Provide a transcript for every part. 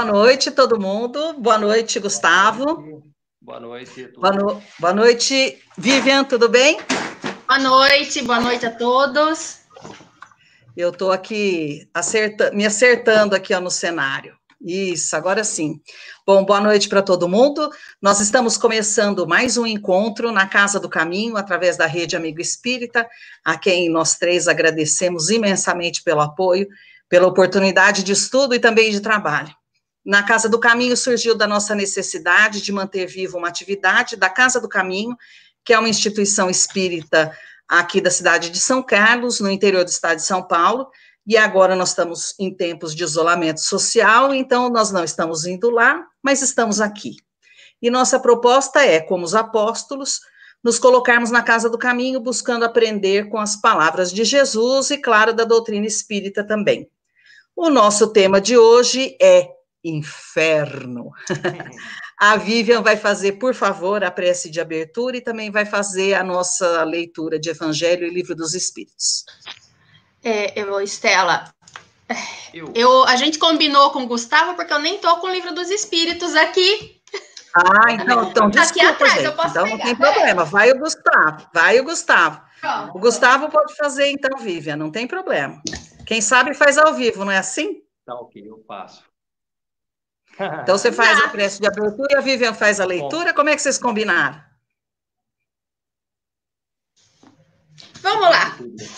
Boa noite, todo mundo. Boa noite, Gustavo. Boa noite. Boa noite, Vivian, tudo bem? Boa noite a todos. Eu estou aqui me acertando aqui no cenário. Isso, agora sim. Bom, boa noite para todo mundo. Nós estamos começando mais um encontro na Casa do Caminho, através da Rede Amigo Espírita, a quem nós três agradecemos imensamente pelo apoio, pela oportunidade de estudo e também de trabalho. Na Casa do Caminho surgiu da nossa necessidade de manter viva uma atividade da Casa do Caminho, que é uma instituição espírita aqui da cidade de São Carlos, no interior do estado de São Paulo, e agora nós estamos em tempos de isolamento social, então nós não estamos indo lá, mas estamos aqui. E nossa proposta é, como os apóstolos, nos colocarmos na Casa do Caminho, buscando aprender com as palavras de Jesus e, claro, da doutrina espírita também. O nosso tema de hoje é inferno. A Vivian vai fazer, por favor, a prece de abertura e também vai fazer a nossa leitura de Evangelho e Livro dos Espíritos. Estela, a gente combinou com o Gustavo porque eu nem tô com o Livro dos Espíritos aqui. Ah, então desculpa, aqui atrás, gente. Eu posso então pegar. Não tem problema, vai o Gustavo. Pronto. O Gustavo pode fazer então, Vivian, não tem problema. Quem sabe faz ao vivo, não é assim? Tá ok, eu faço. Então você faz a prece de abertura e a Vivian faz a leitura. Bom. Como é que vocês combinaram? Vamos lá.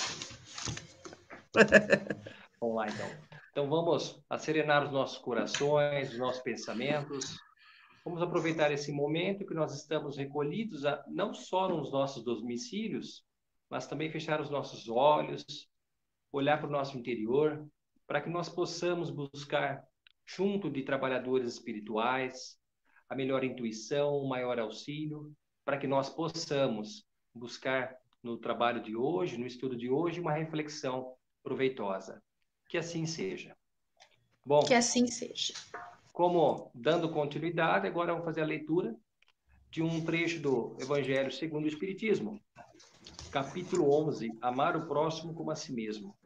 Vamos lá, então. Então vamos acerenar os nossos corações, os nossos pensamentos. Vamos aproveitar esse momento que nós estamos recolhidos, não só nos nossos domicílios, mas também fechar os nossos olhos, olhar para o nosso interior, para que nós possamos buscar, junto de trabalhadores espirituais, a melhor intuição, o maior auxílio, para que nós possamos buscar no trabalho de hoje, no estudo de hoje, uma reflexão proveitosa. Que assim seja. Bom, que assim seja. Como dando continuidade, agora vamos fazer a leitura de um trecho do Evangelho segundo o Espiritismo, capítulo 11, amar o próximo como a si mesmo.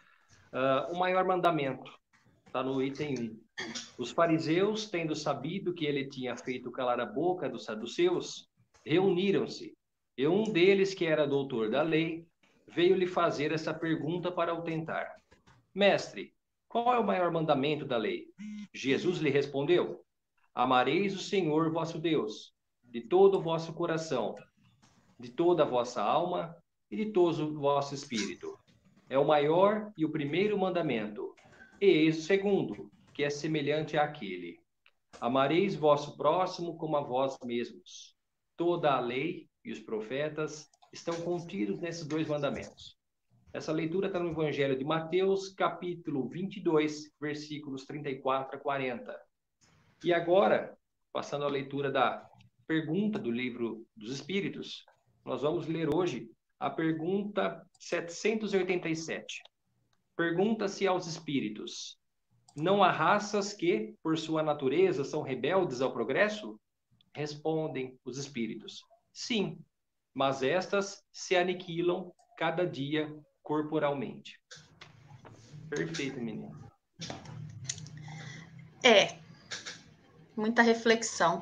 O maior mandamento, está no item 1. Os fariseus, tendo sabido que ele tinha feito calar a boca dos saduceus, reuniram-se, e um deles, que era doutor da lei, veio lhe fazer essa pergunta para o tentar. Mestre, qual é o maior mandamento da lei? Jesus lhe respondeu: amareis o Senhor vosso Deus, de todo o vosso coração, de toda a vossa alma e de todo o vosso espírito. É o maior e o primeiro mandamento. E eis o segundo, que é semelhante àquele. Amareis vosso próximo como a vós mesmos. Toda a lei e os profetas estão contidos nesses dois mandamentos. Essa leitura está no Evangelho de Mateus, capítulo 22, versículos 34 a 40. E agora, passando a leitura da pergunta do Livro dos Espíritos, nós vamos ler hoje a pergunta 787. Pergunta-se aos espíritos: não há raças que, por sua natureza, são rebeldes ao progresso? Respondem os espíritos: sim, mas estas se aniquilam cada dia corporalmente. Perfeito, menino. Muita reflexão.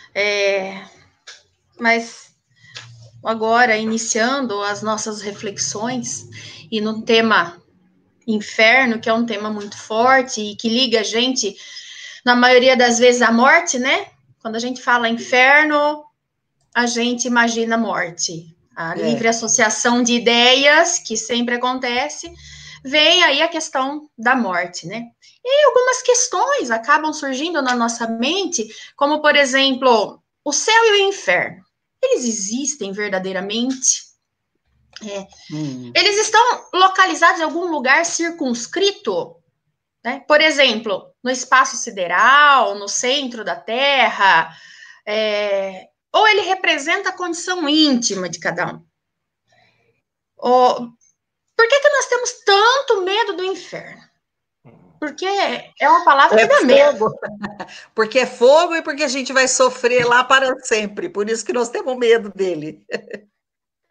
Mas agora, iniciando as nossas reflexões, e no tema inferno, que é um tema muito forte e que liga a gente, na maioria das vezes, à morte, né? Quando a gente fala inferno, a gente imagina morte. A livre associação de ideias, que sempre acontece, vem aí a questão da morte, né? E algumas questões acabam surgindo na nossa mente, como, por exemplo, o céu e o inferno. Eles existem verdadeiramente? Eles estão localizados em algum lugar circunscrito? Né? Por exemplo, no espaço sideral, no centro da Terra, ou ele representa a condição íntima de cada um? Por que nós temos tanto medo do inferno? Porque é uma palavra que dá medo. Porque é fogo e porque a gente vai sofrer lá para sempre. Por isso que nós temos medo dele.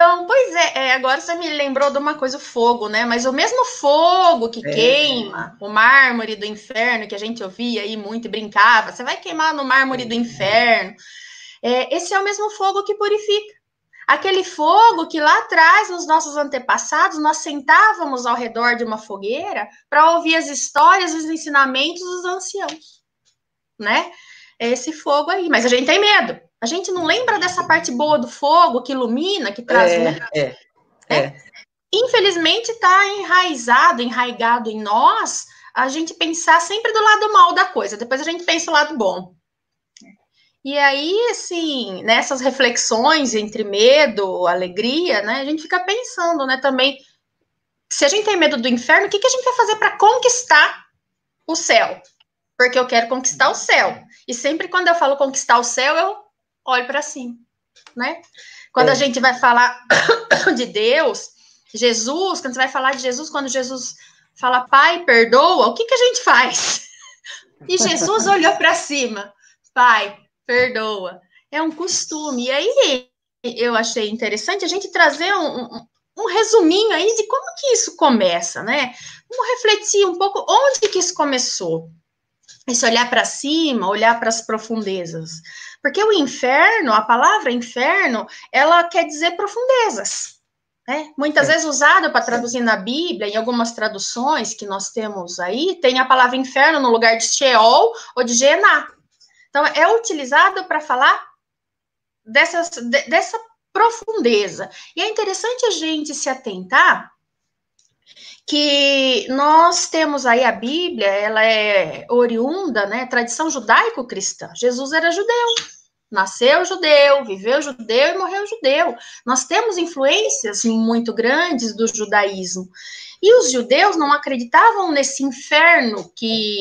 Então, pois agora você me lembrou de uma coisa, o fogo, né? Mas o mesmo fogo que queima o mármore do inferno, que a gente ouvia aí muito e brincava, você vai queimar no mármore do inferno. Esse é o mesmo fogo que purifica. Aquele fogo que lá atrás, nos nossos antepassados, nós sentávamos ao redor de uma fogueira para ouvir as histórias, os ensinamentos dos anciãos, né? É esse fogo aí. Mas a gente tem medo. A gente não lembra dessa parte boa do fogo, que ilumina, que traz luz. Infelizmente, está enraigado em nós, a gente pensar sempre do lado mal da coisa. Depois a gente pensa o lado bom. E aí, assim, nessas reflexões entre medo, alegria, né, a gente fica pensando, né, também, se a gente tem medo do inferno, o que a gente vai fazer para conquistar o céu? Porque eu quero conquistar o céu. E sempre quando eu falo conquistar o céu, eu olho para cima, né? Quando a gente vai falar de Deus, Jesus, quando você vai falar de Jesus, quando Jesus fala, Pai, perdoa, o que a gente faz? E Jesus olhou para cima, Pai, perdoa. É um costume. E aí eu achei interessante a gente trazer um resuminho aí de como que isso começa, né? Vamos refletir um pouco onde que isso começou. Esse olhar para cima, olhar para as profundezas. Porque o inferno, a palavra inferno, ela quer dizer profundezas. Né? Muitas vezes usada para traduzir na Bíblia, em algumas traduções que nós temos aí, tem a palavra inferno no lugar de Sheol ou de Gená. Então, é utilizado para falar dessa profundeza. E é interessante a gente se atentar que nós temos aí a Bíblia, ela é oriunda, né, tradição judaico-cristã. Jesus era judeu, nasceu judeu, viveu judeu e morreu judeu. Nós temos influências muito grandes do judaísmo. E os judeus não acreditavam nesse inferno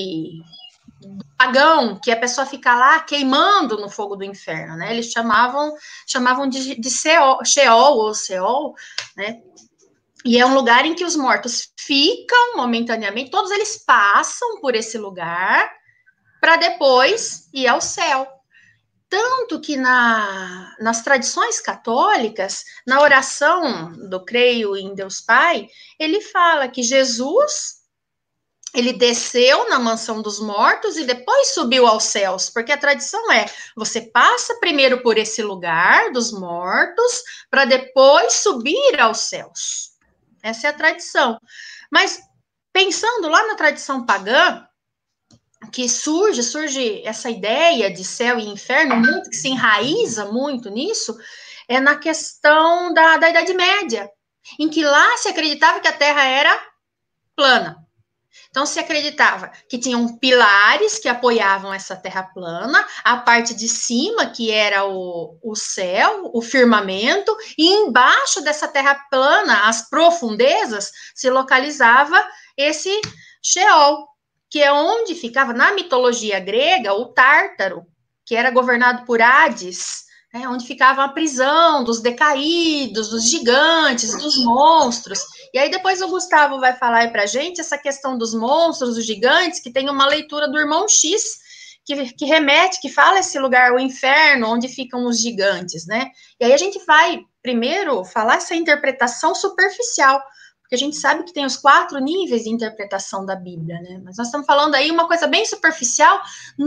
pagão, que a pessoa fica lá queimando no fogo do inferno, né? Eles chamavam de Sheol ou Seol, né? E é um lugar em que os mortos ficam momentaneamente, todos eles passam por esse lugar para depois ir ao céu. Tanto que nas tradições católicas, na oração do Creio em Deus Pai, ele fala que Jesus, ele desceu na mansão dos mortos e depois subiu aos céus, porque a tradição é, você passa primeiro por esse lugar dos mortos, para depois subir aos céus. Essa é a tradição. Mas, pensando lá na tradição pagã, que surge essa ideia de céu e inferno, muito que se enraiza muito nisso, é na questão da Idade Média, em que lá se acreditava que a Terra era plana. Então, se acreditava que tinham pilares que apoiavam essa terra plana, a parte de cima, que era o céu, o firmamento, e embaixo dessa terra plana, as profundezas, se localizava esse Sheol, que é onde ficava, na mitologia grega, o Tártaro, que era governado por Hades, onde ficava a prisão dos decaídos, dos gigantes, dos monstros. E aí depois o Gustavo vai falar aí pra gente essa questão dos monstros, dos gigantes, que tem uma leitura do Irmão X, que remete, que fala esse lugar, o inferno, onde ficam os gigantes, né? E aí a gente vai, primeiro, falar essa interpretação superficial, porque a gente sabe que tem os 4 níveis de interpretação da Bíblia, né? Mas nós estamos falando aí uma coisa bem superficial,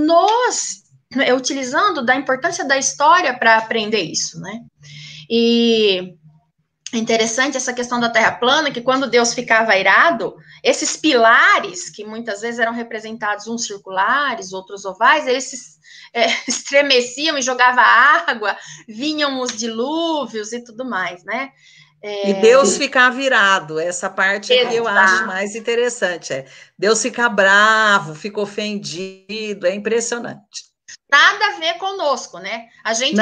utilizando da importância da história para aprender isso, né? E é interessante essa questão da Terra plana, que quando Deus ficava irado, esses pilares, que muitas vezes eram representados uns circulares, outros ovais, eles se estremeciam e jogavam água, vinham os dilúvios e tudo mais, né? E Deus ficar virado, essa parte é que eu acho mais interessante. Deus fica bravo, fica ofendido, é impressionante. Nada a ver conosco, né? A gente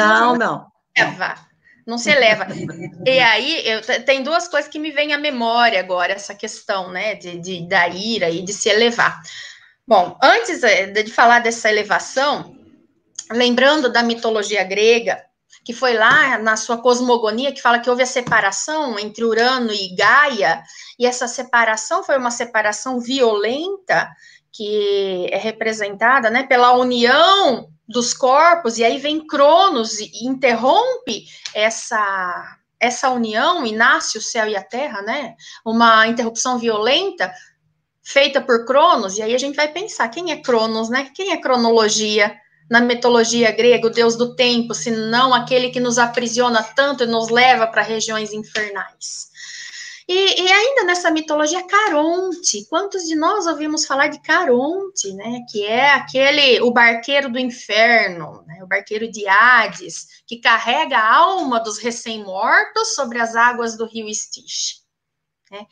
não se eleva. E aí, tem 2 coisas que me vêm à memória agora, essa questão, né, da ira e de se elevar. Bom, antes de falar dessa elevação, lembrando da mitologia grega, que foi lá na sua cosmogonia, que fala que houve a separação entre Urano e Gaia, e essa separação foi uma separação violenta, que é representada, né, pela união dos corpos, e aí vem Cronos e interrompe essa união e nasce o céu e a terra, né? Uma interrupção violenta feita por Cronos, e aí a gente vai pensar, quem é Cronos, né? Quem é cronologia? Na mitologia grega, o deus do tempo, se não aquele que nos aprisiona tanto e nos leva para regiões infernais. E ainda nessa mitologia, Caronte. Quantos de nós ouvimos falar de Caronte, né? Que é o barqueiro do inferno, né? O barqueiro de Hades, que carrega a alma dos recém-mortos sobre as águas do rio Estixe. Né?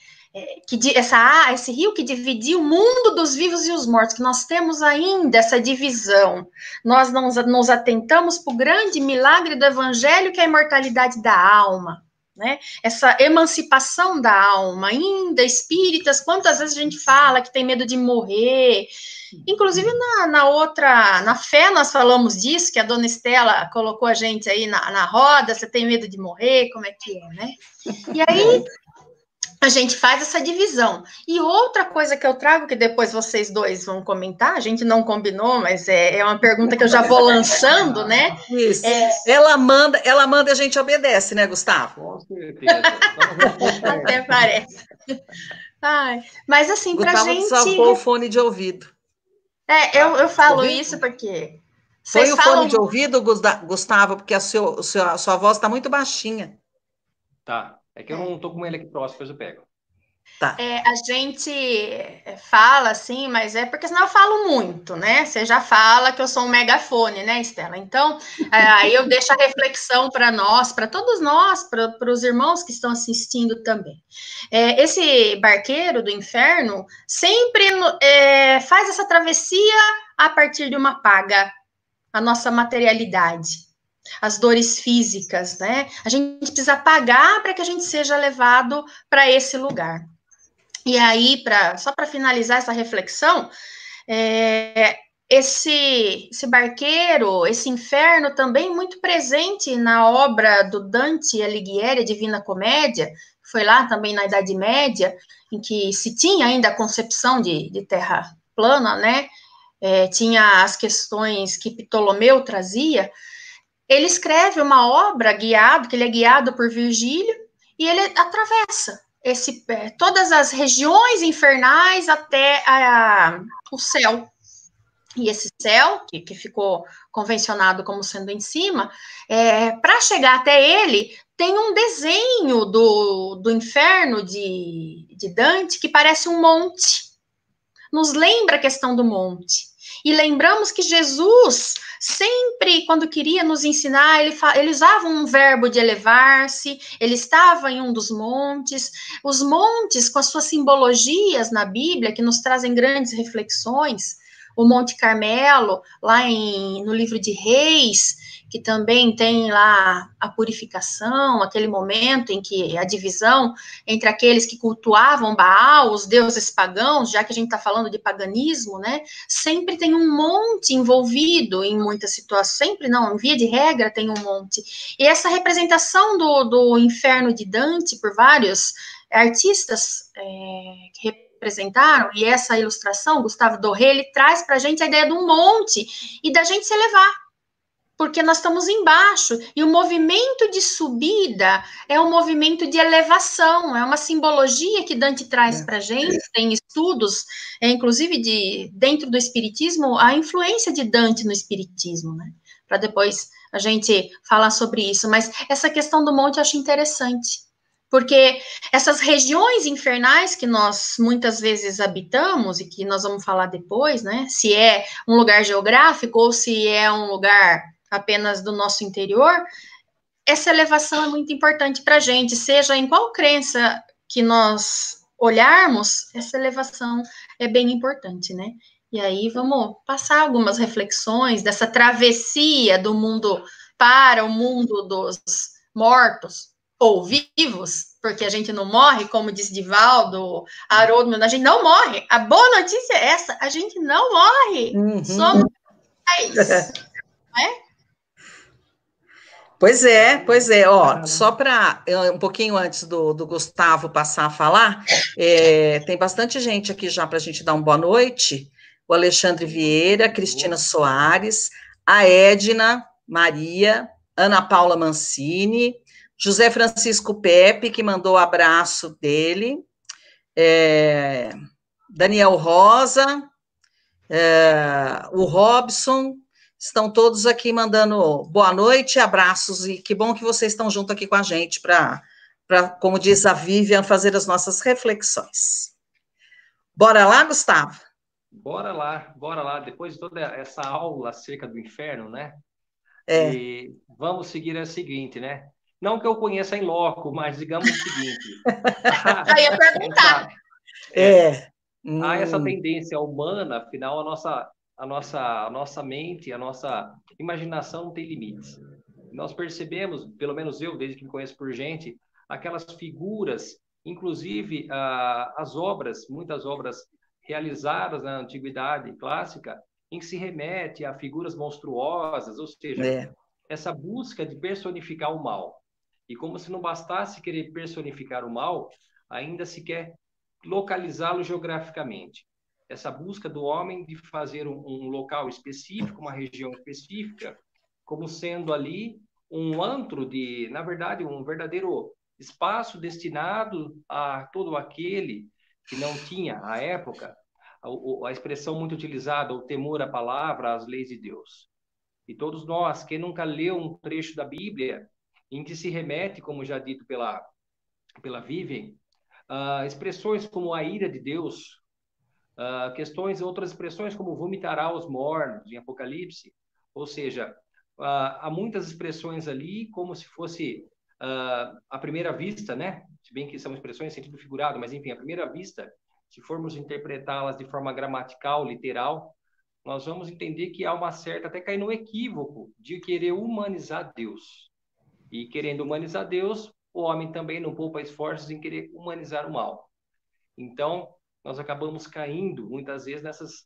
Esse rio que dividia o mundo dos vivos e os mortos, que nós temos ainda essa divisão. Nós não nos atentamos para o grande milagre do evangelho, que é a imortalidade da alma. Né? Essa emancipação da alma, ainda espíritas, quantas vezes a gente fala que tem medo de morrer, inclusive na fé nós falamos disso, que a dona Estela colocou a gente aí na roda, você tem medo de morrer, como é que é, né? E aí a gente faz essa divisão. E outra coisa que eu trago, que depois vocês dois vão comentar, a gente não combinou, mas é uma pergunta que eu já vou lançando, né? Isso. Ela manda e a gente obedece, né, Gustavo? Com certeza. Até parece. Ai, mas assim, para a gente... Gustavo desabou o fone de ouvido. Eu falo isso porque... Põe o fone de ouvido, Gustavo, porque a sua voz está muito baixinha. Tá. É que eu não estou com ele aqui próximo, depois eu pego. Tá. A gente fala assim, mas é porque senão eu falo muito, né? Você já fala que eu sou um megafone, né, Estela? Então, aí eu deixo a reflexão para nós, para todos nós, para os irmãos que estão assistindo também. Esse barqueiro do inferno sempre faz essa travessia a partir de uma paga, a nossa materialidade. As dores físicas, né? A gente precisa pagar para que a gente seja levado para esse lugar. E aí, só para finalizar essa reflexão, esse barqueiro, esse inferno também muito presente na obra do Dante Alighieri, a Divina Comédia, que foi lá também na Idade Média, em que se tinha ainda a concepção de terra plana, né? Tinha as questões que Ptolomeu trazia. Ele escreve uma obra que ele é guiado por Virgílio, e ele atravessa todas as regiões infernais até o céu. E esse céu, que ficou convencionado como sendo em cima, para chegar até ele, tem um desenho do inferno de Dante que parece um monte. Nos lembra a questão do monte. E lembramos que Jesus, sempre, quando queria nos ensinar, ele usava um verbo de elevar-se, ele estava em um dos montes. Os montes, com as suas simbologias na Bíblia, que nos trazem grandes reflexões, o Monte Carmelo, lá no livro de Reis, que também tem lá a purificação, aquele momento em que a divisão entre aqueles que cultuavam Baal, os deuses pagãos, já que a gente está falando de paganismo, né? Sempre tem um monte envolvido em muitas situações, sempre não, em via de regra tem um monte. E essa representação do inferno de Dante por vários artistas que representaram, e essa ilustração, Gustavo Doré, ele traz para a gente a ideia de um monte e da gente se elevar, porque nós estamos embaixo, e o movimento de subida é um movimento de elevação, é uma simbologia que Dante traz para a gente, tem estudos, inclusive dentro do Espiritismo, a influência de Dante no Espiritismo, né? Para depois a gente falar sobre isso, mas essa questão do monte eu acho interessante, porque essas regiões infernais que nós muitas vezes habitamos, e que nós vamos falar depois, né, se é um lugar geográfico ou se é um lugar apenas do nosso interior, essa elevação é muito importante para a gente, seja em qual crença que nós olharmos, essa elevação é bem importante, né? E aí vamos passar algumas reflexões dessa travessia do mundo para o mundo dos mortos ou vivos, porque a gente não morre, como diz Divaldo, Haroldo, a gente não morre. A boa notícia é essa, a gente não morre. Somos mais, não é? Pois é, ó, só para um pouquinho antes do Gustavo passar a falar, tem bastante gente aqui já para a gente dar uma boa noite, o Alexandre Vieira, Cristina Soares, a Edna Maria, Ana Paula Mancini, José Francisco Pepe, que mandou o abraço dele, Daniel Rosa, o Robson, estão todos aqui mandando boa noite, abraços, e que bom que vocês estão junto aqui com a gente para, como diz a Vivian, fazer as nossas reflexões. Bora lá, Gustavo? Bora lá. Depois de toda essa aula acerca do inferno, né? E vamos seguir a seguinte, né? Não que eu conheça em loco, mas digamos o seguinte. Eu ia perguntar. Há essa tendência humana, afinal, a nossa mente, a nossa imaginação não tem limites. Nós percebemos, pelo menos eu, desde que me conheço por gente, aquelas figuras, inclusive muitas obras realizadas na antiguidade clássica, em que se remete a figuras monstruosas, ou seja, essa busca de personificar o mal. E como se não bastasse querer personificar o mal, ainda se quer localizá-lo geograficamente. Essa busca do homem de fazer um local específico, uma região específica, como sendo ali um antro na verdade, um verdadeiro espaço destinado a todo aquele que não tinha, à época, a expressão muito utilizada, o temor à palavra, às leis de Deus. E todos nós, quem nunca leu um trecho da Bíblia, em que se remete, como já dito pela Vivian, expressões como a ira de Deus, outras expressões como vomitará os mortos, em Apocalipse, ou seja, há muitas expressões ali como se fosse à primeira vista, né? Se bem que são expressões em sentido figurado, mas enfim, à primeira vista, se formos interpretá-las de forma gramatical, literal, nós vamos entender que há uma certa, até cair no equívoco, de querer humanizar Deus. E querendo humanizar Deus, o homem também não poupa esforços em querer humanizar o mal. Então, nós acabamos caindo, muitas vezes, nessas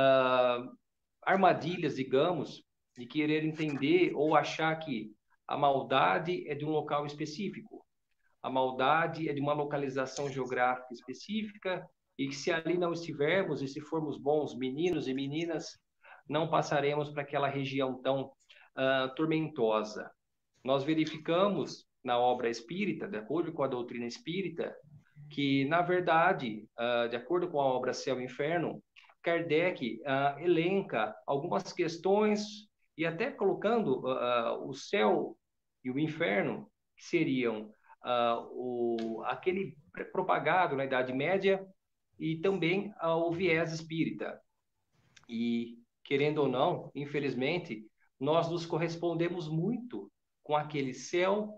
armadilhas, digamos, de querer entender ou achar que a maldade é de um local específico. A maldade é de uma localização geográfica específica e que se ali não estivermos e se formos bons meninos e meninas, não passaremos para aquela região tão tormentosa. Nós verificamos na obra espírita, de acordo com a doutrina espírita, que, na verdade, de acordo com a obra Céu e Inferno, Kardec elenca algumas questões e até colocando o céu e o inferno, que seriam aquele propagado na Idade Média e também o viés espírita. E, querendo ou não, infelizmente, nós nos correspondemos muito com aquele céu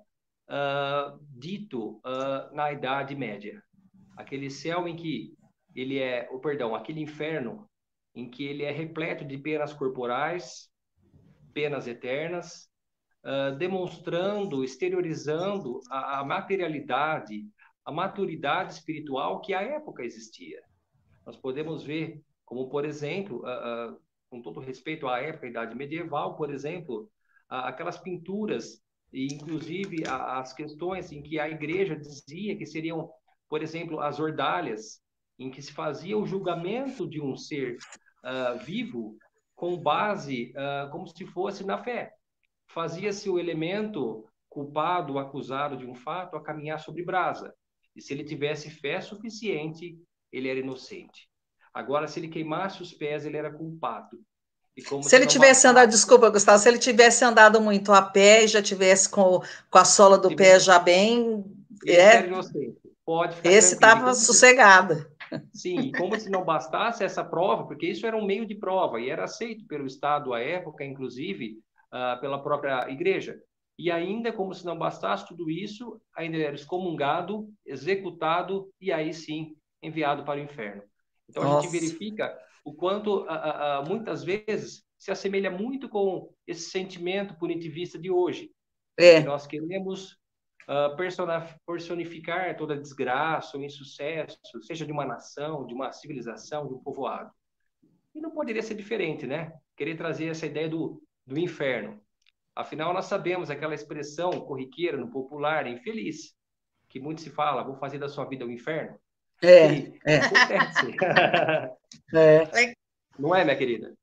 dito na Idade Média. Aquele céu em que ele aquele inferno em que ele é repleto de penas corporais, penas eternas, demonstrando, exteriorizando a materialidade, a maturidade espiritual que à época existia. Nós podemos ver como, por exemplo, com todo respeito à época, à Idade Medieval, por exemplo, aquelas pinturas e, inclusive, as questões em que a igreja dizia que seriam, por exemplo, as ordalhas, em que se fazia o julgamento de um ser vivo com base como se fosse na fé. Fazia-se o elemento culpado, acusado de um fato, a caminhar sobre brasa. E se ele tivesse fé suficiente, ele era inocente. Agora, se ele queimasse os pés, ele era culpado. Se ele tivesse andado, desculpa, Gustavo, se ele tivesse andado muito a pé e já tivesse com a sola do pé já bem... Era inocente. Pode ficar esse estava sossegado. Sim, e como se não bastasse essa prova, porque isso era um meio de prova e era aceito pelo Estado à época, inclusive pela própria igreja. E ainda, como se não bastasse tudo isso, ainda era excomungado, executado e aí sim enviado para o inferno. Então a gente verifica o quanto muitas vezes se assemelha muito com esse sentimento punitivista de hoje. Que nós queremos personificar toda desgraça ou insucesso, seja de uma nação, de uma civilização, de um povoado. E não poderia ser diferente, né? Querer trazer essa ideia do inferno. Afinal, nós sabemos aquela expressão corriqueira no popular, infeliz, que muito se fala, vou fazer da sua vida um inferno. Acontece. Não é, minha querida?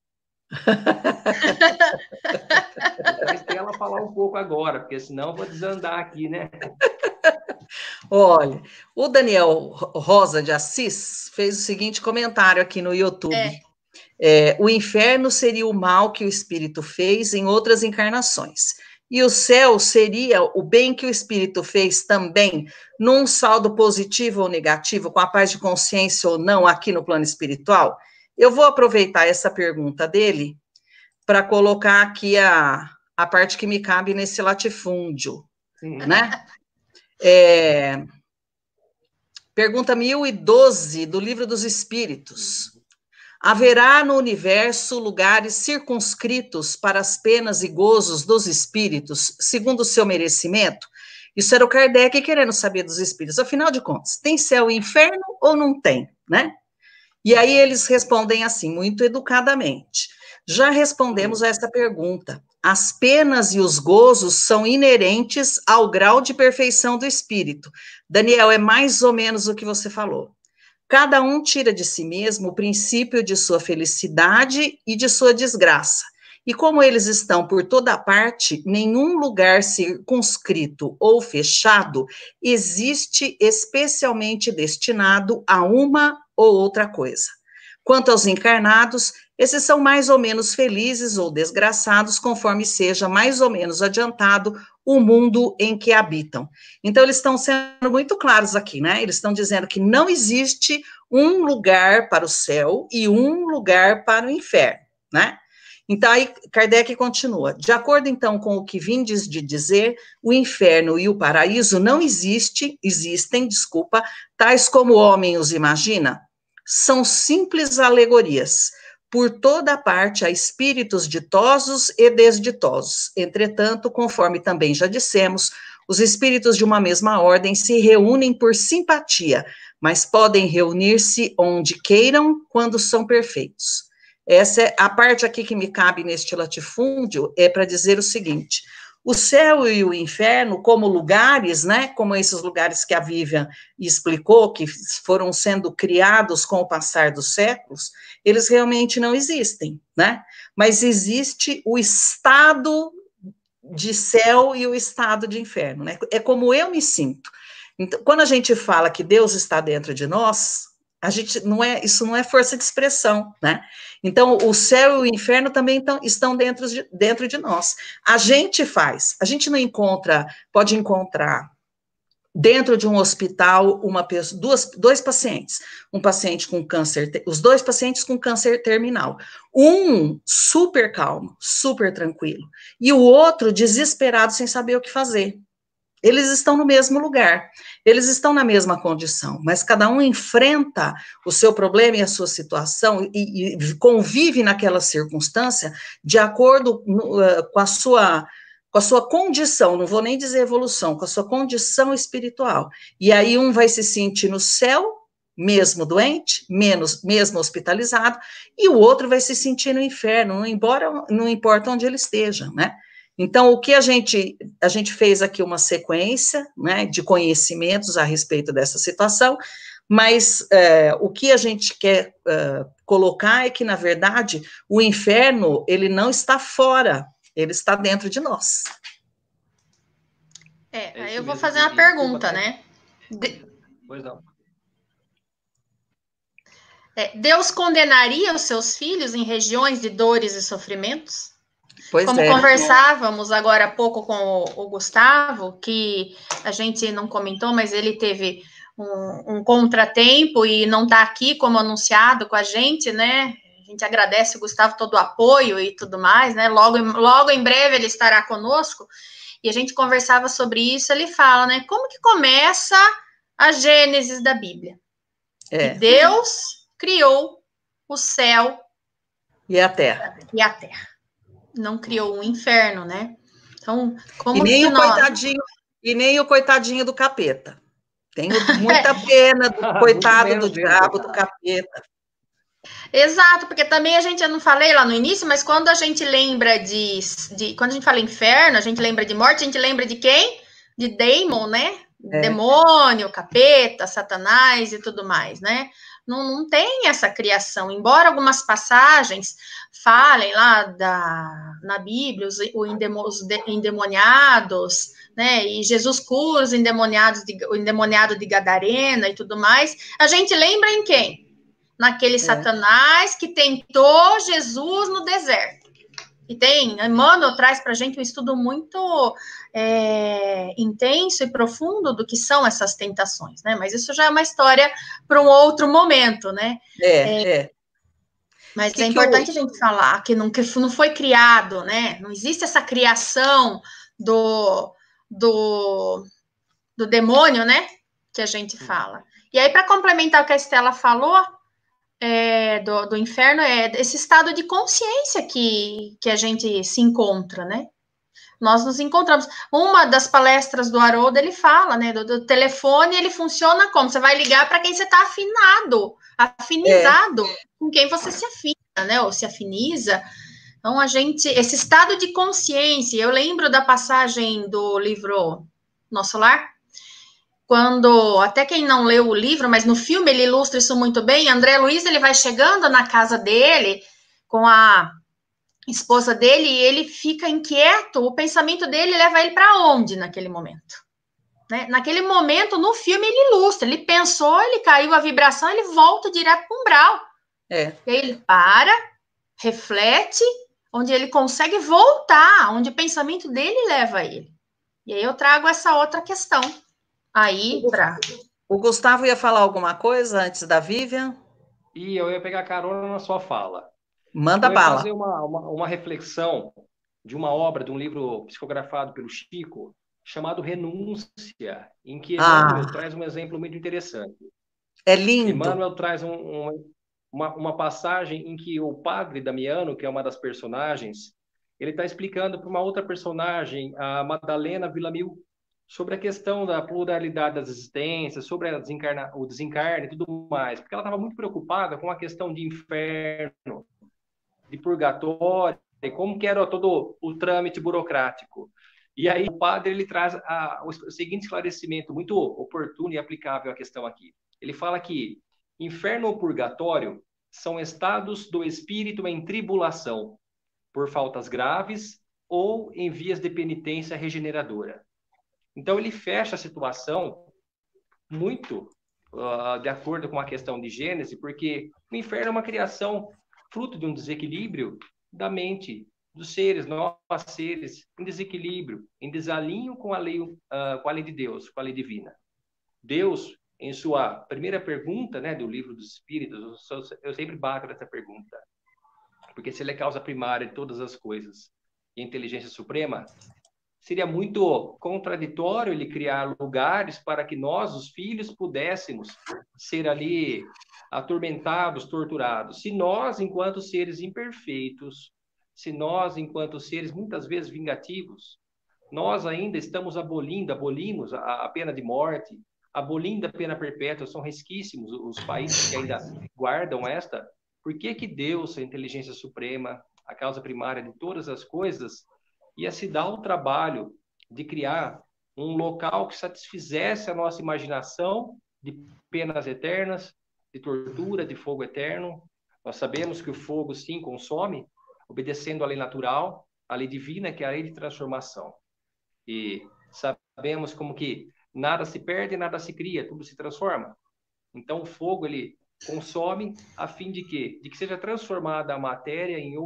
Vou esperar ela falar um pouco agora, porque senão eu vou desandar aqui, né? Olha, o Daniel Rosa de Assis fez o seguinte comentário aqui no YouTube. O inferno seria o mal que o espírito fez em outras encarnações. E o céu seria o bem que o espírito fez também, num saldo positivo ou negativo, com a paz de consciência ou não, aqui no plano espiritual? Eu vou aproveitar essa pergunta dele para colocar aqui a parte que me cabe nesse latifúndio, né? Pergunta 1012 do Livro dos Espíritos. Haverá no universo lugares circunscritos para as penas e gozos dos espíritos, segundo o seu merecimento? Isso era o Kardec querendo saber dos espíritos. Afinal de contas, tem céu e inferno ou não tem, né? E aí eles respondem assim, muito educadamente. Já respondemos a essa pergunta. As penas e os gozos são inerentes ao grau de perfeição do espírito. Daniel, é mais ou menos o que você falou. Cada um tira de si mesmo o princípio de sua felicidade e de sua desgraça. E como eles estão por toda parte, nenhum lugar circunscrito ou fechado existe especialmente destinado a uma ou outra coisa. Quanto aos encarnados, esses são mais ou menos felizes ou desgraçados, conforme seja mais ou menos adiantado o mundo em que habitam. Então, eles estão sendo muito claros aqui, né? Eles estão dizendo que não existe um lugar para o céu e um lugar para o inferno, né? Então, aí Kardec continua. De acordo, então, com o que vindes de dizer, o inferno e o paraíso não existem, tais como o homem os imagina. São simples alegorias. Por toda parte há espíritos ditosos e desditosos. Entretanto, conforme também já dissemos, os espíritos de uma mesma ordem se reúnem por simpatia, mas podem reunir-se onde queiram, quando são perfeitos. Essa é a parte aqui que me cabe neste latifúndio, é para dizer o seguinte: o céu e o inferno, como lugares, né, como esses lugares que a Vivian explicou, que foram sendo criados com o passar dos séculos, eles realmente não existem, né? Mas existe o estado de céu e o estado de inferno, né? É como eu me sinto. Então, quando a gente fala que Deus está dentro de nós, isso não é força de expressão, né? Então, o céu e o inferno também estão dentro de nós. A gente pode encontrar dentro de um hospital dois pacientes, um paciente com câncer, os dois pacientes com câncer terminal, um super calmo, super tranquilo, e o outro desesperado sem saber o que fazer. Eles estão no mesmo lugar, eles estão na mesma condição, mas cada um enfrenta o seu problema e a sua situação e convive naquela circunstância de acordo com a sua condição, não vou nem dizer evolução, com a sua condição espiritual. E aí um vai se sentir no céu, mesmo doente, mesmo hospitalizado, e o outro vai se sentir no inferno, não importa onde ele esteja, né? Então, o que a gente fez aqui uma sequência, né, de conhecimentos a respeito dessa situação, mas o que a gente quer colocar é que, na verdade, o inferno, ele não está fora, ele está dentro de nós. Aí eu vou fazer uma pergunta, né? Pois não. Deus condenaria os seus filhos em regiões de dores e sofrimentos? Como conversávamos agora há pouco com o Gustavo, que a gente não comentou, mas ele teve um contratempo e não está aqui como anunciado com a gente, né? A gente agradece o Gustavo todo o apoio e tudo mais, né? Logo em breve ele estará conosco. E a gente conversava sobre isso, ele fala, né? Como que começa a Gênesis da Bíblia? Que Deus criou o céu e a terra. Não criou um inferno, né? Então, como e nem o coitadinho do capeta. Tenho muita pena do coitado do diabo, do capeta. Exato, porque também eu não falei lá no início, mas quando a gente lembra quando a gente fala inferno, a gente lembra de morte, a gente lembra de quem? De Daemon, né? Demônio, capeta, Satanás e tudo mais, né? Não tem essa criação, embora algumas passagens falem lá na Bíblia, os endemoniados, né, e Jesus cura os endemoniados, o endemoniado de Gadarena e tudo mais, a gente lembra em quem? Naquele Satanás que tentou Jesus no deserto. E Emmanuel traz para a gente um estudo muito intenso e profundo do que são essas tentações, né? Mas isso já é uma história para um outro momento, né? Mas é importante a gente falar que não foi criado, né? Não existe essa criação do demônio, né? Que a gente fala. E aí, para complementar o que a Estela falou, do inferno, esse estado de consciência que a gente se encontra, né? Nós nos encontramos. Uma das palestras do Haroldo, ele fala, né? Do telefone, ele funciona como? Você vai ligar para quem você está afinizado, com quem você se afina, né? Ou se afiniza. Então, esse estado de consciência, eu lembro da passagem do livro Nosso Lar, quando, até quem não leu o livro, mas no filme ele ilustra isso muito bem, André Luiz, ele vai chegando na casa dele com a esposa dele e ele fica inquieto, o pensamento dele leva ele para onde naquele momento? Né? Naquele momento, no filme, ele ilustra, ele pensou, ele caiu a vibração, ele volta direto para o umbral. E aí ele para, reflete, onde ele consegue voltar, onde o pensamento dele leva ele. E aí eu trago essa outra questão. O Gustavo ia falar alguma coisa antes da Vivian? E eu ia pegar carona na sua fala. Manda bala. Eu ia fazer uma reflexão de uma obra, de um livro psicografado pelo Chico, chamado Renúncia, em que Emmanuel traz um exemplo muito interessante. É lindo. Emmanuel traz uma passagem em que o padre Damiano, que é uma das personagens, ele está explicando para uma outra personagem, a Madalena Villamil, sobre a questão da pluralidade das existências, sobre o desencarne e tudo mais, porque ela estava muito preocupada com a questão de inferno, de purgatório, e como que era todo o trâmite burocrático. E aí o padre ele traz o seguinte esclarecimento muito oportuno e aplicável à questão aqui. Ele fala que inferno ou purgatório são estados do espírito em tribulação, por faltas graves ou em vias de penitência regeneradora. Então, ele fecha a situação muito de acordo com a questão de Gênesis, porque o inferno é uma criação fruto de um desequilíbrio da mente dos seres, nós seres, em desequilíbrio, em desalinho com a lei de Deus, com a lei divina. Deus, em sua primeira pergunta, né, do livro dos Espíritos, eu sempre bato nessa pergunta, porque se ele é causa primária de todas as coisas e inteligência suprema, seria muito contraditório ele criar lugares para que nós, os filhos, pudéssemos ser ali atormentados, torturados. Se nós, enquanto seres imperfeitos, se nós, enquanto seres muitas vezes vingativos, nós ainda estamos abolimos a pena de morte, abolindo a pena perpétua, são resquíssimos os países que ainda guardam esta, por que Deus, a inteligência suprema, a causa primária de todas as coisas, ia se dar o trabalho de criar um local que satisfizesse a nossa imaginação de penas eternas, de tortura, de fogo eterno? Nós sabemos que o fogo, sim, consome, obedecendo à lei natural, à lei divina, que é a lei de transformação. E sabemos como que nada se perde, nada se cria, tudo se transforma. Então, o fogo, ele consome a fim de quê? De que seja transformada a matéria em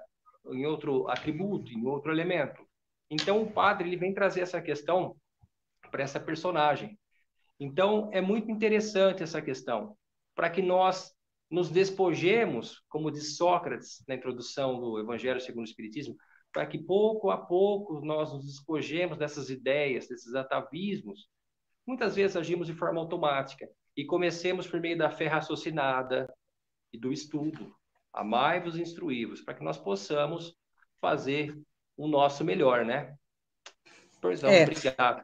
outro atributo, em outro elemento. Então, o padre ele vem trazer essa questão para essa personagem. Então, é muito interessante essa questão, para que nós nos despojemos, como diz Sócrates na introdução do Evangelho segundo o Espiritismo, para que pouco a pouco nós nos despojemos dessas ideias, desses atavismos. Muitas vezes agimos de forma automática e comecemos por meio da fé raciocinada e do estudo. Amai-vos e instruí-vos, para que nós possamos fazer o nosso melhor, né? Pois não, obrigado.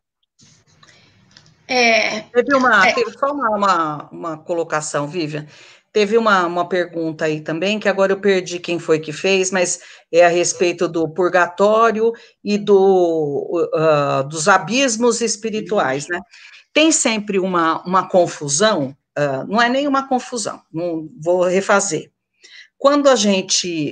Teve só uma colocação, Vivian. Teve uma pergunta aí também, que agora eu perdi quem foi que fez, mas é a respeito do purgatório e dos abismos espirituais, né? Tem sempre uma confusão não é nenhuma confusão, não vou refazer. Quando a gente,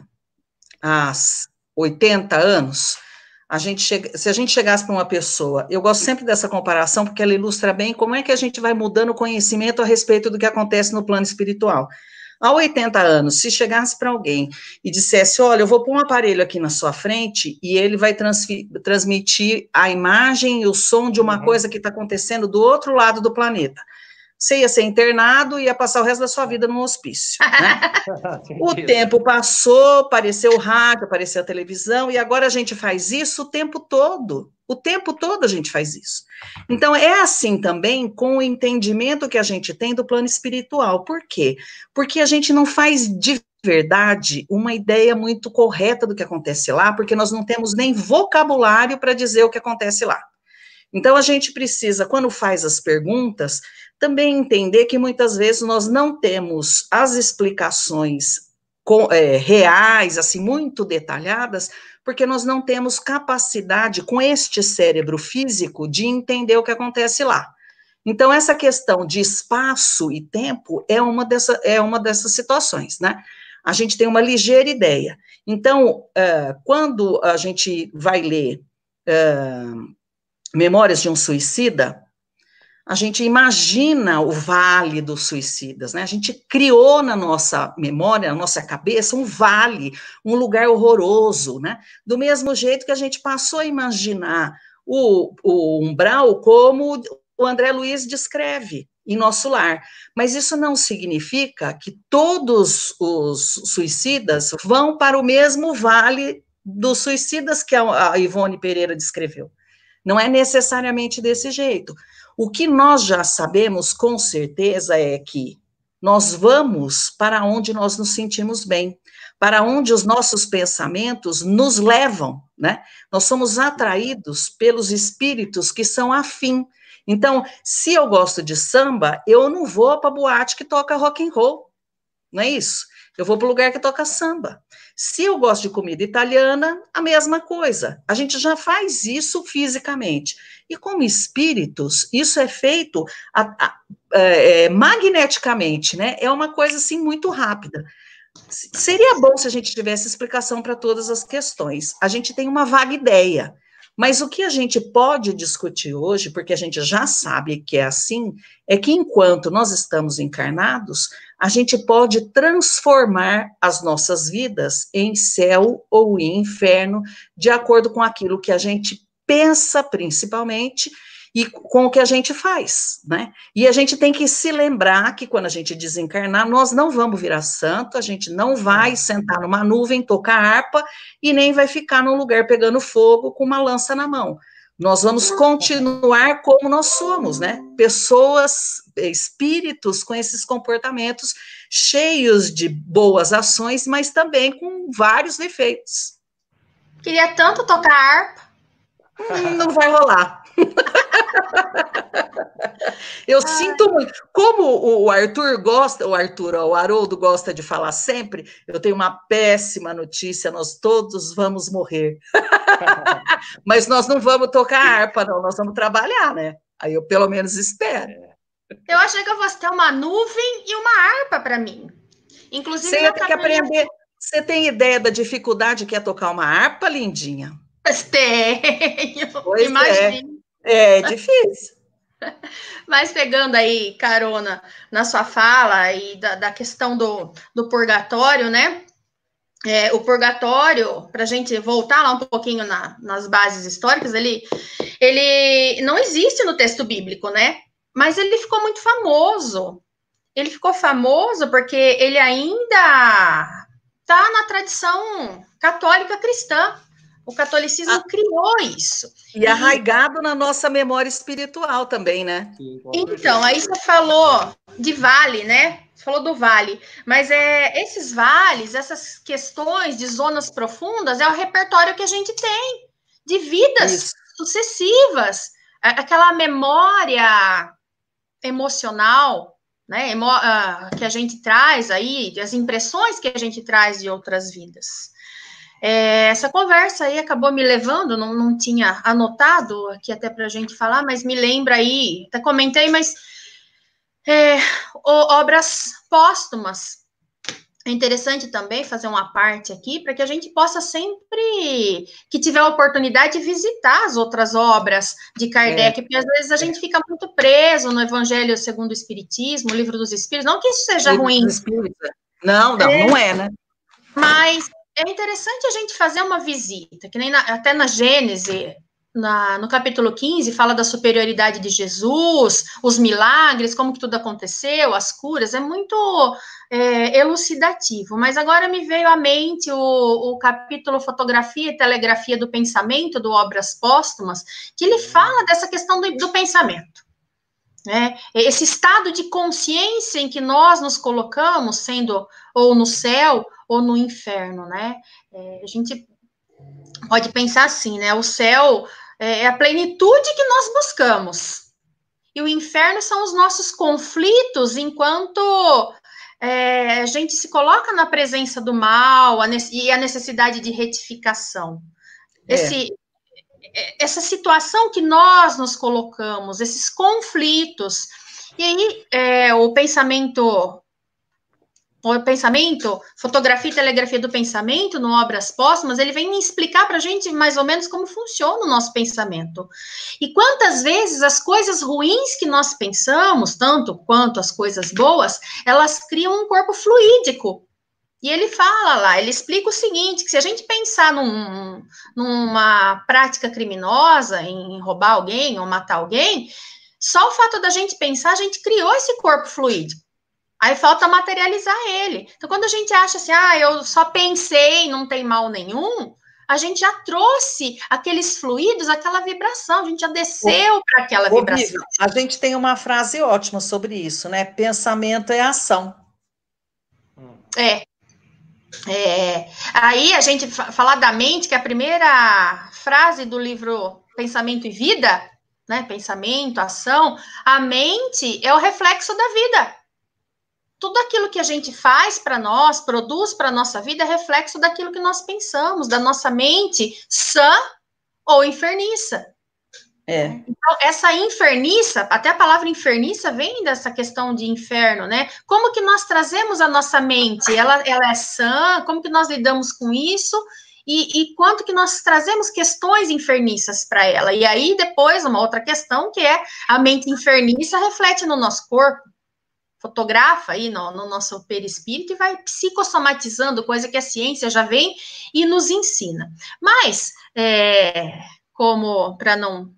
há 80 anos, se a gente chegasse para uma pessoa, eu gosto sempre dessa comparação, porque ela ilustra bem como é que a gente vai mudando o conhecimento a respeito do que acontece no plano espiritual. Há 80 anos, se chegasse para alguém e dissesse, olha, eu vou pôr um aparelho aqui na sua frente e ele vai transmitir a imagem e o som de uma coisa que está acontecendo do outro lado do planeta. Você ia ser internado e ia passar o resto da sua vida num hospício, né? O tempo passou, apareceu o rádio, apareceu a televisão, e agora a gente faz isso o tempo todo. O tempo todo a gente faz isso. Então, é assim também com o entendimento que a gente tem do plano espiritual. Por quê? Porque a gente não faz de verdade uma ideia muito correta do que acontece lá, porque nós não temos nem vocabulário para dizer o que acontece lá. Então, a gente precisa, quando faz as perguntas, também entender que muitas vezes nós não temos as explicações reais, assim, muito detalhadas, porque nós não temos capacidade com este cérebro físico de entender o que acontece lá. Então, essa questão de espaço e tempo é uma dessas situações, né? A gente tem uma ligeira ideia. Então, quando a gente vai ler Memórias de um Suicida, a gente imagina o vale dos suicidas, né? A gente criou na nossa memória, na nossa cabeça, um vale, um lugar horroroso, né? Do mesmo jeito que a gente passou a imaginar o umbral como o André Luiz descreve em Nosso Lar. Mas isso não significa que todos os suicidas vão para o mesmo vale dos suicidas que a Ivone Pereira descreveu. Não é necessariamente desse jeito. O que nós já sabemos com certeza é que nós vamos para onde nós nos sentimos bem, para onde os nossos pensamentos nos levam, né? Nós somos atraídos pelos espíritos que são afim. Então, se eu gosto de samba, eu não vou para a boate que toca rock and roll, não é isso? Eu vou para o lugar que toca samba. Se eu gosto de comida italiana, a mesma coisa. A gente já faz isso fisicamente. E como espíritos, isso é feito magneticamente, né? É uma coisa, assim, muito rápida. Seria bom se a gente tivesse explicação para todas as questões. A gente tem uma vaga ideia. Mas o que a gente pode discutir hoje, porque a gente já sabe que é assim, é que enquanto nós estamos encarnados, a gente pode transformar as nossas vidas em céu ou em inferno, de acordo com aquilo que a gente pensa, principalmente, e com o que a gente faz, né? E a gente tem que se lembrar que quando a gente desencarnar, nós não vamos virar santo, a gente não vai sentar numa nuvem, tocar harpa, e nem vai ficar num lugar pegando fogo com uma lança na mão. Nós vamos continuar como nós somos, né? Pessoas, espíritos com esses comportamentos cheios de boas ações, mas também com vários defeitos. Queria tanto tocar harpa. Não vai rolar. Eu sinto muito. Como o Arthur gosta, o Haroldo gosta de falar sempre, eu tenho uma péssima notícia, nós todos vamos morrer. Mas nós não vamos tocar harpa, não, nós vamos trabalhar, né? Aí eu pelo menos espero. Eu achei que eu fosse ter uma nuvem e uma harpa para mim. Inclusive, você ia ter que aprender. Você tem ideia da dificuldade que é tocar uma harpa, lindinha? Tenho. Pois imagina. É difícil. Mas pegando aí carona na sua fala e da questão do purgatório, né? O purgatório, para a gente voltar lá um pouquinho nas bases históricas, ele não existe no texto bíblico, né? Mas ele ficou muito famoso. Ele ficou famoso porque ele ainda está na tradição católica cristã. O catolicismo criou isso. E arraigado na nossa memória espiritual também, né? Então, aí você falou de vale, né? Você falou do vale. Mas esses vales, essas questões de zonas profundas, é o repertório que a gente tem de vidas sucessivas. Aquela memória emocional, né? Que a gente traz aí, as impressões que a gente traz de outras vidas. Essa conversa aí acabou me levando, não tinha anotado aqui até para a gente falar, mas me lembra aí, até comentei, mas Obras póstumas. É interessante também fazer uma parte aqui, para que a gente possa sempre que tiver a oportunidade visitar as outras obras de Kardec, porque às vezes a gente fica muito preso no Evangelho segundo o Espiritismo, o Livro dos Espíritos, não que isso seja ruim. Não, não é, né? Mas é interessante a gente fazer uma visita, que nem até na Gênese, no capítulo 15, fala da superioridade de Jesus, os milagres, como que tudo aconteceu, as curas, é muito elucidativo. Mas agora me veio à mente o capítulo Fotografia e Telegrafia do Pensamento, do Obras Póstumas, que ele fala dessa questão do pensamento. Esse estado de consciência em que nós nos colocamos, sendo ou no céu ou no inferno, né? A gente pode pensar assim, né? O céu é a plenitude que nós buscamos. E o inferno são os nossos conflitos enquanto a gente se coloca na presença do mal e a necessidade de retificação. Essa situação que nós nos colocamos, esses conflitos. E aí, o pensamento, Fotografia e Telegrafia do Pensamento, no Obras Póstumas, ele vem explicar para a gente mais ou menos como funciona o nosso pensamento. E quantas vezes as coisas ruins que nós pensamos, tanto quanto as coisas boas, elas criam um corpo fluídico. E ele fala lá, ele explica o seguinte, que se a gente pensar numa prática criminosa, em roubar alguém ou matar alguém, só o fato da gente pensar, a gente criou esse corpo fluídico. Aí falta materializar ele. Então, quando a gente acha assim, eu só pensei, não tem mal nenhum, a gente já trouxe aqueles fluidos, aquela vibração, a gente já desceu para aquela vibração. Vivi, a gente tem uma frase ótima sobre isso, né? Pensamento é ação. Aí a gente falar da mente, que é a primeira frase do livro Pensamento e Vida, né? Pensamento, ação, a mente é o reflexo da vida. Tudo aquilo que a gente faz para nós, produz para a nossa vida, é reflexo daquilo que nós pensamos, da nossa mente sã ou enferniça. Então, essa inferniça, até a palavra inferniça vem dessa questão de inferno, né? Como que nós trazemos a nossa mente? Ela é sã? Como que nós lidamos com isso? E quanto que nós trazemos questões inferniças para ela? E aí, depois, uma outra questão, que é a mente inferniça reflete no nosso corpo, fotografa aí no nosso perispírito e vai psicossomatizando, coisa que a ciência já vem e nos ensina. Mas, como para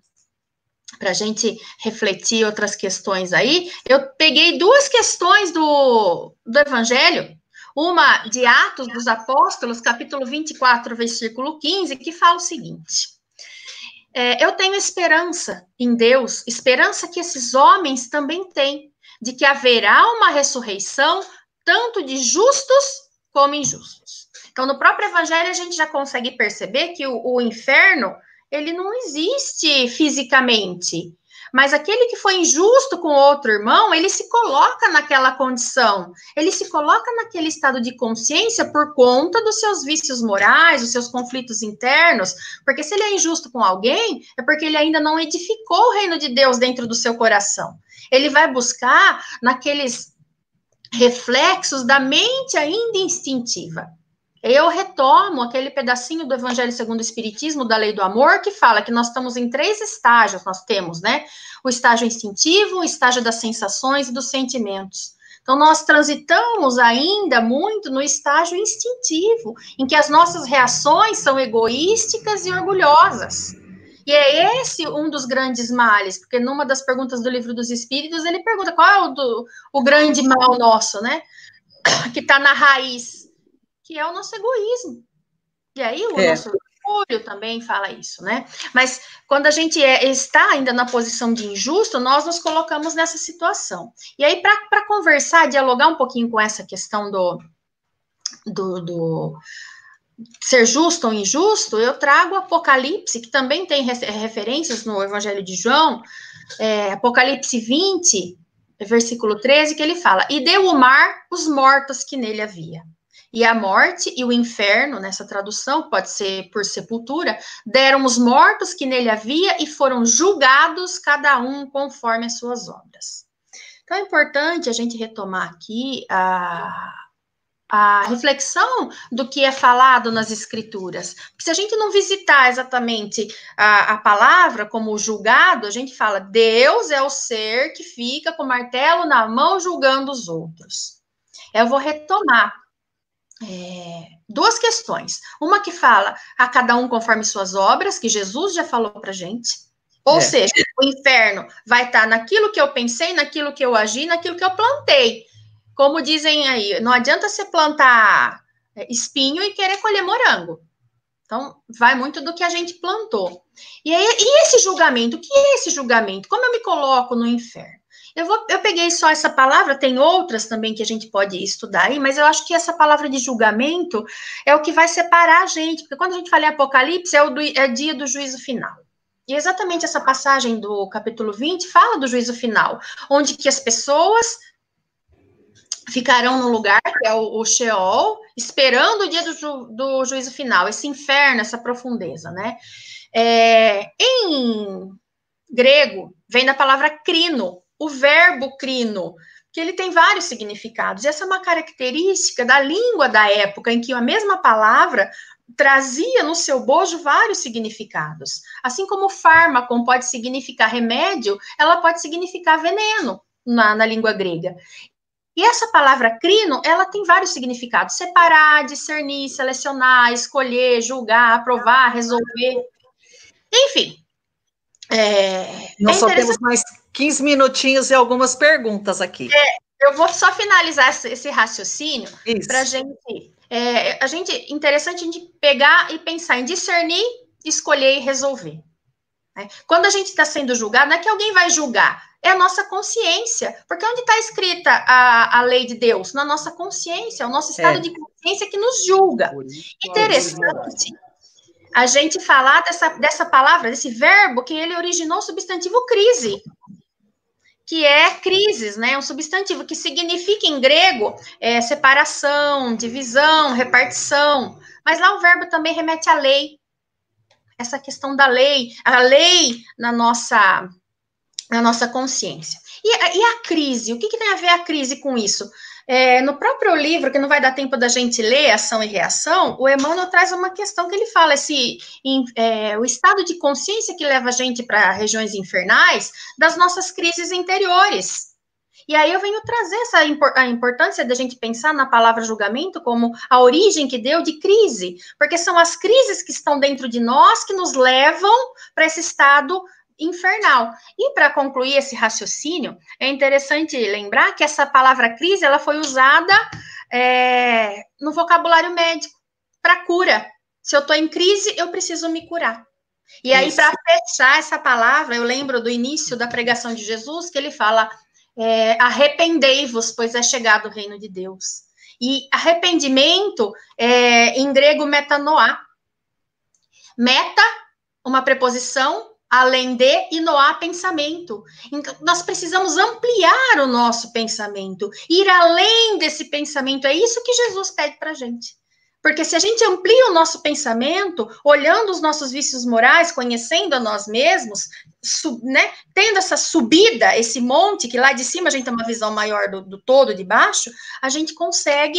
a gente refletir outras questões aí, eu peguei duas questões do Evangelho, uma de Atos dos Apóstolos, capítulo 24, versículo 15, que fala o seguinte: eu tenho esperança em Deus, esperança que esses homens também têm, de que haverá uma ressurreição, tanto de justos como injustos. Então, no próprio Evangelho, a gente já consegue perceber que o inferno, ele não existe fisicamente, mas aquele que foi injusto com outro irmão, ele se coloca naquela condição, ele se coloca naquele estado de consciência por conta dos seus vícios morais, dos seus conflitos internos, porque se ele é injusto com alguém, é porque ele ainda não edificou o reino de Deus dentro do seu coração. Ele vai buscar naqueles reflexos da mente ainda instintiva. Eu retomo aquele pedacinho do Evangelho segundo o Espiritismo, da Lei do Amor, que fala que nós estamos em 3 estágios, nós temos, né? O estágio instintivo, o estágio das sensações e dos sentimentos. Então, nós transitamos ainda muito no estágio instintivo, em que as nossas reações são egoísticas e orgulhosas. E é esse um dos grandes males, porque numa das perguntas do Livro dos Espíritos, ele pergunta qual é o grande mal nosso, né? Que está na raiz, que é o nosso egoísmo. E aí o nosso orgulho também fala isso, né? Mas quando a gente está ainda na posição de injusto, nós nos colocamos nessa situação. E aí, para conversar, dialogar um pouquinho com essa questão do ser justo ou injusto, eu trago Apocalipse, que também tem referências no Evangelho de João, Apocalipse 20, versículo 13, que ele fala: e deu o mar os mortos que nele havia. E a morte e o inferno, nessa tradução, pode ser por sepultura, deram os mortos que nele havia e foram julgados, cada um conforme as suas obras. Então, é importante a gente retomar aqui a reflexão do que é falado nas escrituras. Porque se a gente não visitar exatamente a palavra como julgado, a gente fala, Deus é o ser que fica com o martelo na mão julgando os outros. Eu vou retomar duas questões. Uma que fala a cada um conforme suas obras, que Jesus já falou pra gente. Ou seja, o inferno vai estar naquilo que eu pensei, naquilo que eu agi, naquilo que eu plantei. Como dizem aí, não adianta você plantar espinho e querer colher morango. Então, vai muito do que a gente plantou. E esse julgamento? O que é esse julgamento? Como eu me coloco no inferno? Eu peguei só essa palavra, tem outras também que a gente pode estudar aí, mas eu acho que essa palavra de julgamento é o que vai separar a gente, porque quando a gente fala em Apocalipse, é o dia do juízo final. E exatamente essa passagem do capítulo 20 fala do juízo final, onde que as pessoas ficarão no lugar, que é o Sheol, esperando o dia do juízo final, esse inferno, essa profundeza, né? Em grego, vem da palavra crino, o verbo crino, que ele tem vários significados. E essa é uma característica da língua da época, em que a mesma palavra trazia no seu bojo vários significados. Assim como fármaco pode significar remédio, ela pode significar veneno na língua grega. E essa palavra crino, ela tem vários significados. Separar, discernir, selecionar, escolher, julgar, aprovar, resolver. Enfim. Nós só temos mais 15 minutinhos e algumas perguntas aqui. Eu vou só finalizar esse raciocínio para a gente. Interessante a gente pegar e pensar em discernir, escolher e resolver. Né? Quando a gente está sendo julgado, não é que alguém vai julgar, é a nossa consciência. Porque onde está escrita a lei de Deus? Na nossa consciência, o nosso estado de consciência que nos julga. Interessante a gente falar dessa palavra, desse verbo, que ele originou o substantivo crise, que é crises, né? Um substantivo que significa em grego separação, divisão, repartição. Mas lá o verbo também remete à lei. Essa questão da lei, a lei na nossa consciência. E a crise? O que tem a ver a crise com isso? No próprio livro, que não vai dar tempo da gente ler, Ação e Reação, o Emmanuel traz uma questão que ele fala, o estado de consciência que leva a gente para regiões infernais das nossas crises interiores. E aí eu venho trazer a importância da gente pensar na palavra julgamento como a origem que deu de crise, porque são as crises que estão dentro de nós que nos levam para esse estado infernal. E para concluir esse raciocínio, é interessante lembrar que essa palavra crise, ela foi usada no vocabulário médico, para cura. Se eu estou em crise, eu preciso me curar. E aí, para fechar essa palavra, eu lembro do início da pregação de Jesus, que ele fala, arrependei-vos, pois é chegado o reino de Deus. E arrependimento, em grego, metanoá. Meta, uma preposição, além de, e noá, pensamento. Então, nós precisamos ampliar o nosso pensamento, ir além desse pensamento. É isso que Jesus pede para a gente. Porque se a gente amplia o nosso pensamento, olhando os nossos vícios morais, conhecendo a nós mesmos, né, tendo essa subida, esse monte, que lá de cima a gente tem uma visão maior do todo de baixo, a gente consegue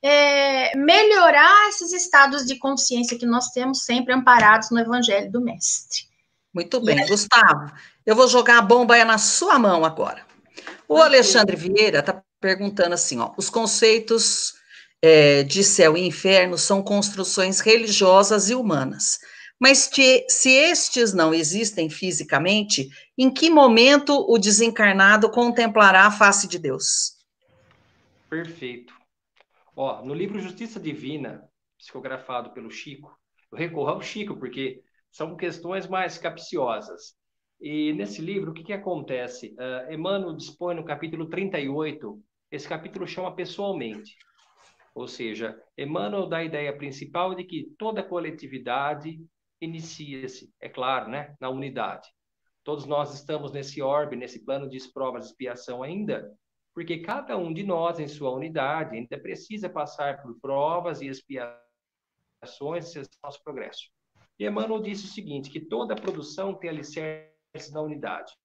melhorar esses estados de consciência que nós temos sempre amparados no Evangelho do Mestre. Muito bem, Gustavo, eu vou jogar a bomba na sua mão agora. O Alexandre Vieira está perguntando assim, os conceitos de céu e inferno são construções religiosas e humanas, mas se estes não existem fisicamente, em que momento o desencarnado contemplará a face de Deus? Perfeito. No livro Justiça Divina, psicografado pelo Chico, eu recorro ao Chico, porque são questões mais capciosas. E nesse livro, o que acontece? Emmanuel dispõe no capítulo 38, esse capítulo chama Pessoalmente. Ou seja, Emmanuel dá a ideia principal de que toda coletividade inicia-se, é claro, né, na unidade. Todos nós estamos nesse orbe, nesse plano de provas e expiação ainda, porque cada um de nós, em sua unidade, ainda precisa passar por provas e expiações, esse é o nosso progresso. E Emmanuel disse o seguinte, que toda produção tem alicerces na unidade.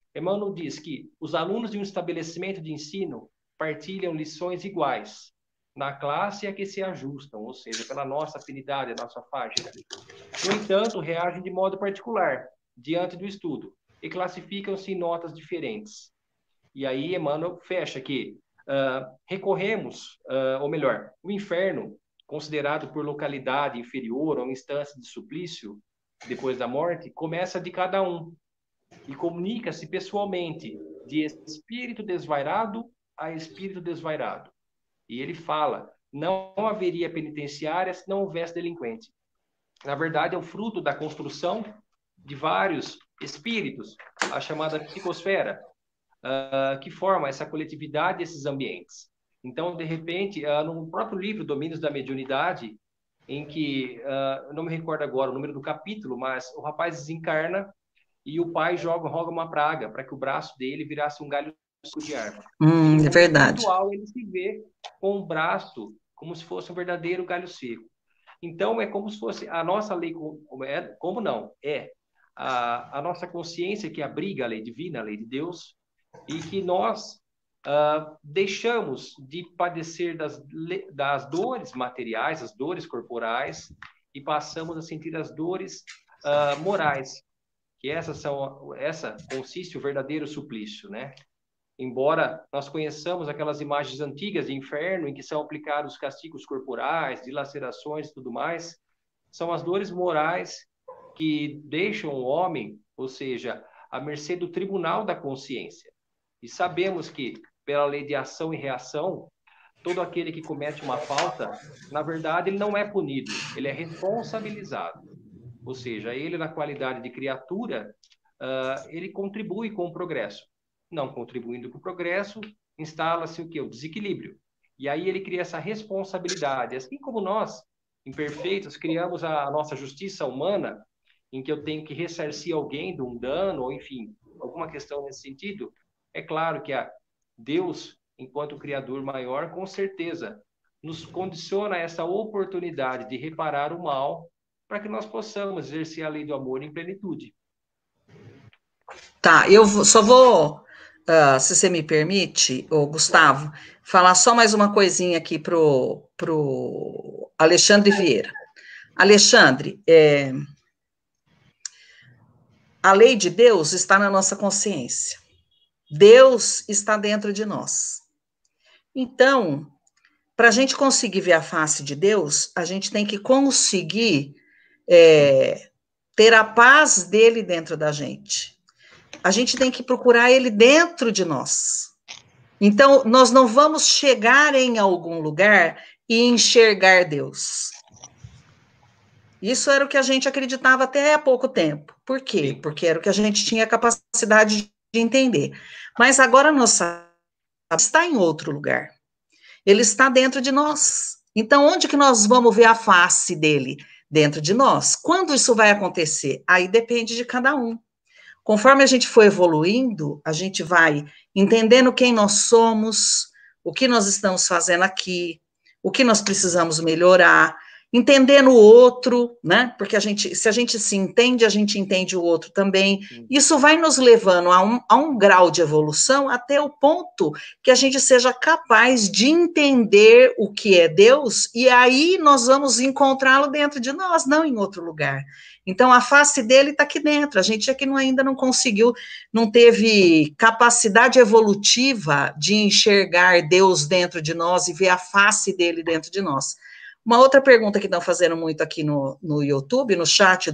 Emmanuel diz que os alunos de um estabelecimento de ensino partilham lições iguais na classe a que se ajustam, ou seja, pela nossa afinidade, a nossa faixa. No entanto, reagem de modo particular diante do estudo e classificam-se em notas diferentes. E aí Emmanuel fecha que recorremos, ou melhor, o inferno, considerado por localidade inferior ou instância de suplício depois da morte, começa de cada um e comunica-se pessoalmente de espírito desvairado a espírito desvairado. E ele fala, não haveria penitenciária se não houvesse delinquente. Na verdade, é o fruto da construção de vários espíritos, a chamada psicosfera, que forma essa coletividade, esses ambientes. Então, de repente, no próprio livro Domínios da Mediunidade, em que, não me recordo agora o número do capítulo, mas o rapaz desencarna e o pai roga uma praga para que o braço dele virasse um galho de árvore. É verdade. Espiritual, ele se vê com o braço como se fosse um verdadeiro galho seco. Então, é como se fosse a nossa lei, a nossa consciência que abriga a lei divina, a lei de Deus, e que nós deixamos de padecer das dores materiais, as dores corporais, e passamos a sentir as dores morais, que essa consiste o verdadeiro suplício, né? Embora nós conheçamos aquelas imagens antigas de inferno em que são aplicados castigos corporais, dilacerações e tudo mais, são as dores morais que deixam o homem, ou seja, à mercê do tribunal da consciência. E sabemos que, pela lei de ação e reação, todo aquele que comete uma falta, na verdade, ele não é punido, ele é responsabilizado. Ou seja, ele, na qualidade de criatura, ele contribui com o progresso. Não contribuindo com o progresso, instala-se o quê? O desequilíbrio. E aí ele cria essa responsabilidade. Assim como nós, imperfeitos, criamos a nossa justiça humana, em que eu tenho que ressarcir alguém de um dano, ou enfim, alguma questão nesse sentido, é claro que Deus, enquanto Criador maior, com certeza, nos condiciona essa oportunidade de reparar o mal para que nós possamos exercer a lei do amor em plenitude. Tá, eu só vou, se você me permite, Gustavo, falar só mais uma coisinha aqui pro Alexandre Vieira. Alexandre, a lei de Deus está na nossa consciência. Deus está dentro de nós. Então, para a gente conseguir ver a face de Deus, a gente tem que conseguir ter a paz dele dentro da gente. A gente tem que procurar ele dentro de nós. Então, nós não vamos chegar em algum lugar e enxergar Deus. Isso era o que a gente acreditava até há pouco tempo. Por quê? Sim. Porque era o que a gente tinha capacidade de entender. Mas agora nossa está em outro lugar. Ele está dentro de nós. Então, onde que nós vamos ver a face dele? Dentro de nós. Quando isso vai acontecer? Aí depende de cada um. Conforme a gente for evoluindo, a gente vai entendendo quem nós somos, o que nós estamos fazendo aqui, o que nós precisamos melhorar, entendendo o outro, né? Porque se a gente se entende, a gente entende o outro também. Isso vai nos levando a um grau de evolução até o ponto que a gente seja capaz de entender o que é Deus, e aí nós vamos encontrá-lo dentro de nós, não em outro lugar. Então, a face dele está aqui dentro. A gente aqui ainda não conseguiu, não teve capacidade evolutiva de enxergar Deus dentro de nós e ver a face dele dentro de nós. Uma outra pergunta que estão fazendo muito aqui no YouTube, no chat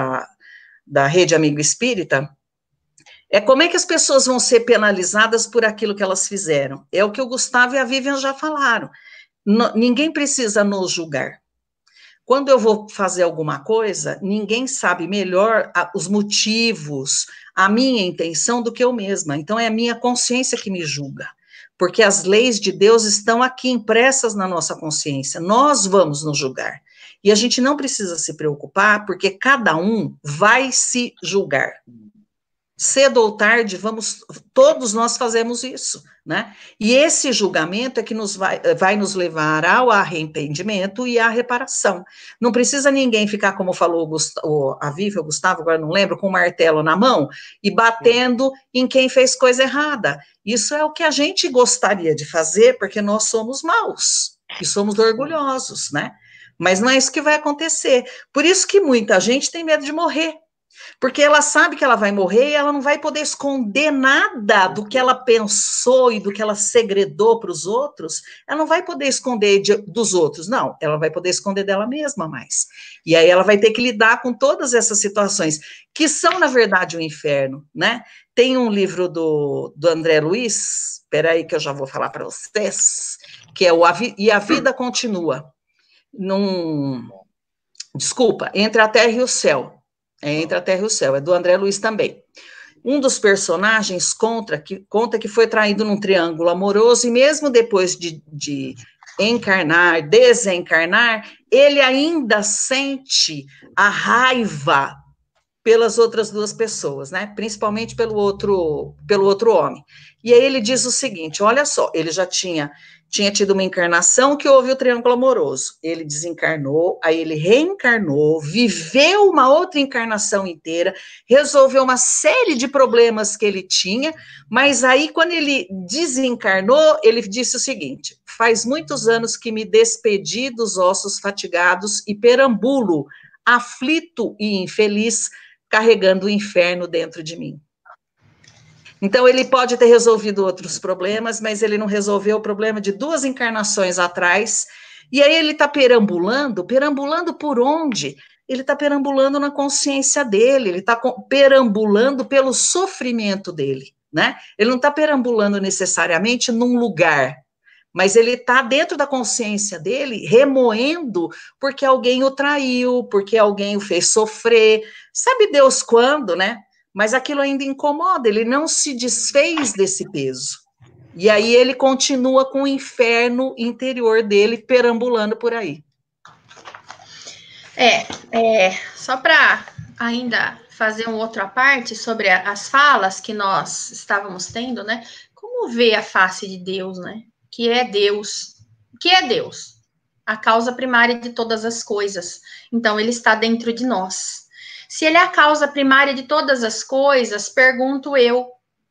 da Rede Amigo Espírita, é como é que as pessoas vão ser penalizadas por aquilo que elas fizeram. É o que o Gustavo e a Vivian já falaram. Ninguém precisa nos julgar. Quando eu vou fazer alguma coisa, ninguém sabe melhor os motivos, a minha intenção do que eu mesma. Então, é a minha consciência que me julga. Porque as leis de Deus estão aqui impressas na nossa consciência. Nós vamos nos julgar. E a gente não precisa se preocupar, porque cada um vai se julgar. Cedo ou tarde, todos nós fazemos isso, né? E esse julgamento é que vai nos levar ao arrependimento e à reparação. Não precisa ninguém ficar, como falou a Vivi, o Gustavo, agora não lembro, com o martelo na mão e batendo em quem fez coisa errada. Isso é o que a gente gostaria de fazer, porque nós somos maus e somos orgulhosos, né? Mas não é isso que vai acontecer. Por isso que muita gente tem medo de morrer. Porque ela sabe que ela vai morrer e ela não vai poder esconder nada do que ela pensou e do que ela segredou para os outros. Ela não vai poder esconder dos outros, não. Ela vai poder esconder dela mesma mais. E aí ela vai ter que lidar com todas essas situações, que são, na verdade, o inferno, né? Tem um livro do André Luiz, espera aí que eu já vou falar para vocês, que é E a Vida Continua. Desculpa, Entre a Terra e o Céu. Entre a Terra e o Céu, é do André Luiz também. Um dos personagens conta que foi traído num triângulo amoroso e mesmo depois de encarnar, desencarnar, ele ainda sente a raiva pelas outras duas pessoas, né? Principalmente pelo outro homem. E aí ele diz o seguinte, olha só, ele já tinha tido uma encarnação que houve o triângulo amoroso. Ele desencarnou, aí ele reencarnou, viveu uma outra encarnação inteira, resolveu uma série de problemas que ele tinha, mas aí quando ele desencarnou, ele disse o seguinte, faz muitos anos que me despedi dos ossos fatigados e perambulo, aflito e infeliz, carregando o inferno dentro de mim. Então, ele pode ter resolvido outros problemas, mas ele não resolveu o problema de 2 encarnações atrás, e aí ele está perambulando por onde? Ele está perambulando na consciência dele, ele está perambulando pelo sofrimento dele, né? Ele não está perambulando necessariamente num lugar, mas ele está dentro da consciência dele, remoendo porque alguém o traiu, porque alguém o fez sofrer, sabe Deus quando, né? Mas aquilo ainda incomoda, ele não se desfez desse peso. E aí ele continua com o inferno interior dele perambulando por aí. Só para ainda fazer uma outra parte sobre as falas que nós estávamos tendo, né? Como ver a face de Deus, né? Que é Deus. O que é Deus? A causa primária de todas as coisas. Então, ele está dentro de nós. Se ele é a causa primária de todas as coisas, pergunto eu,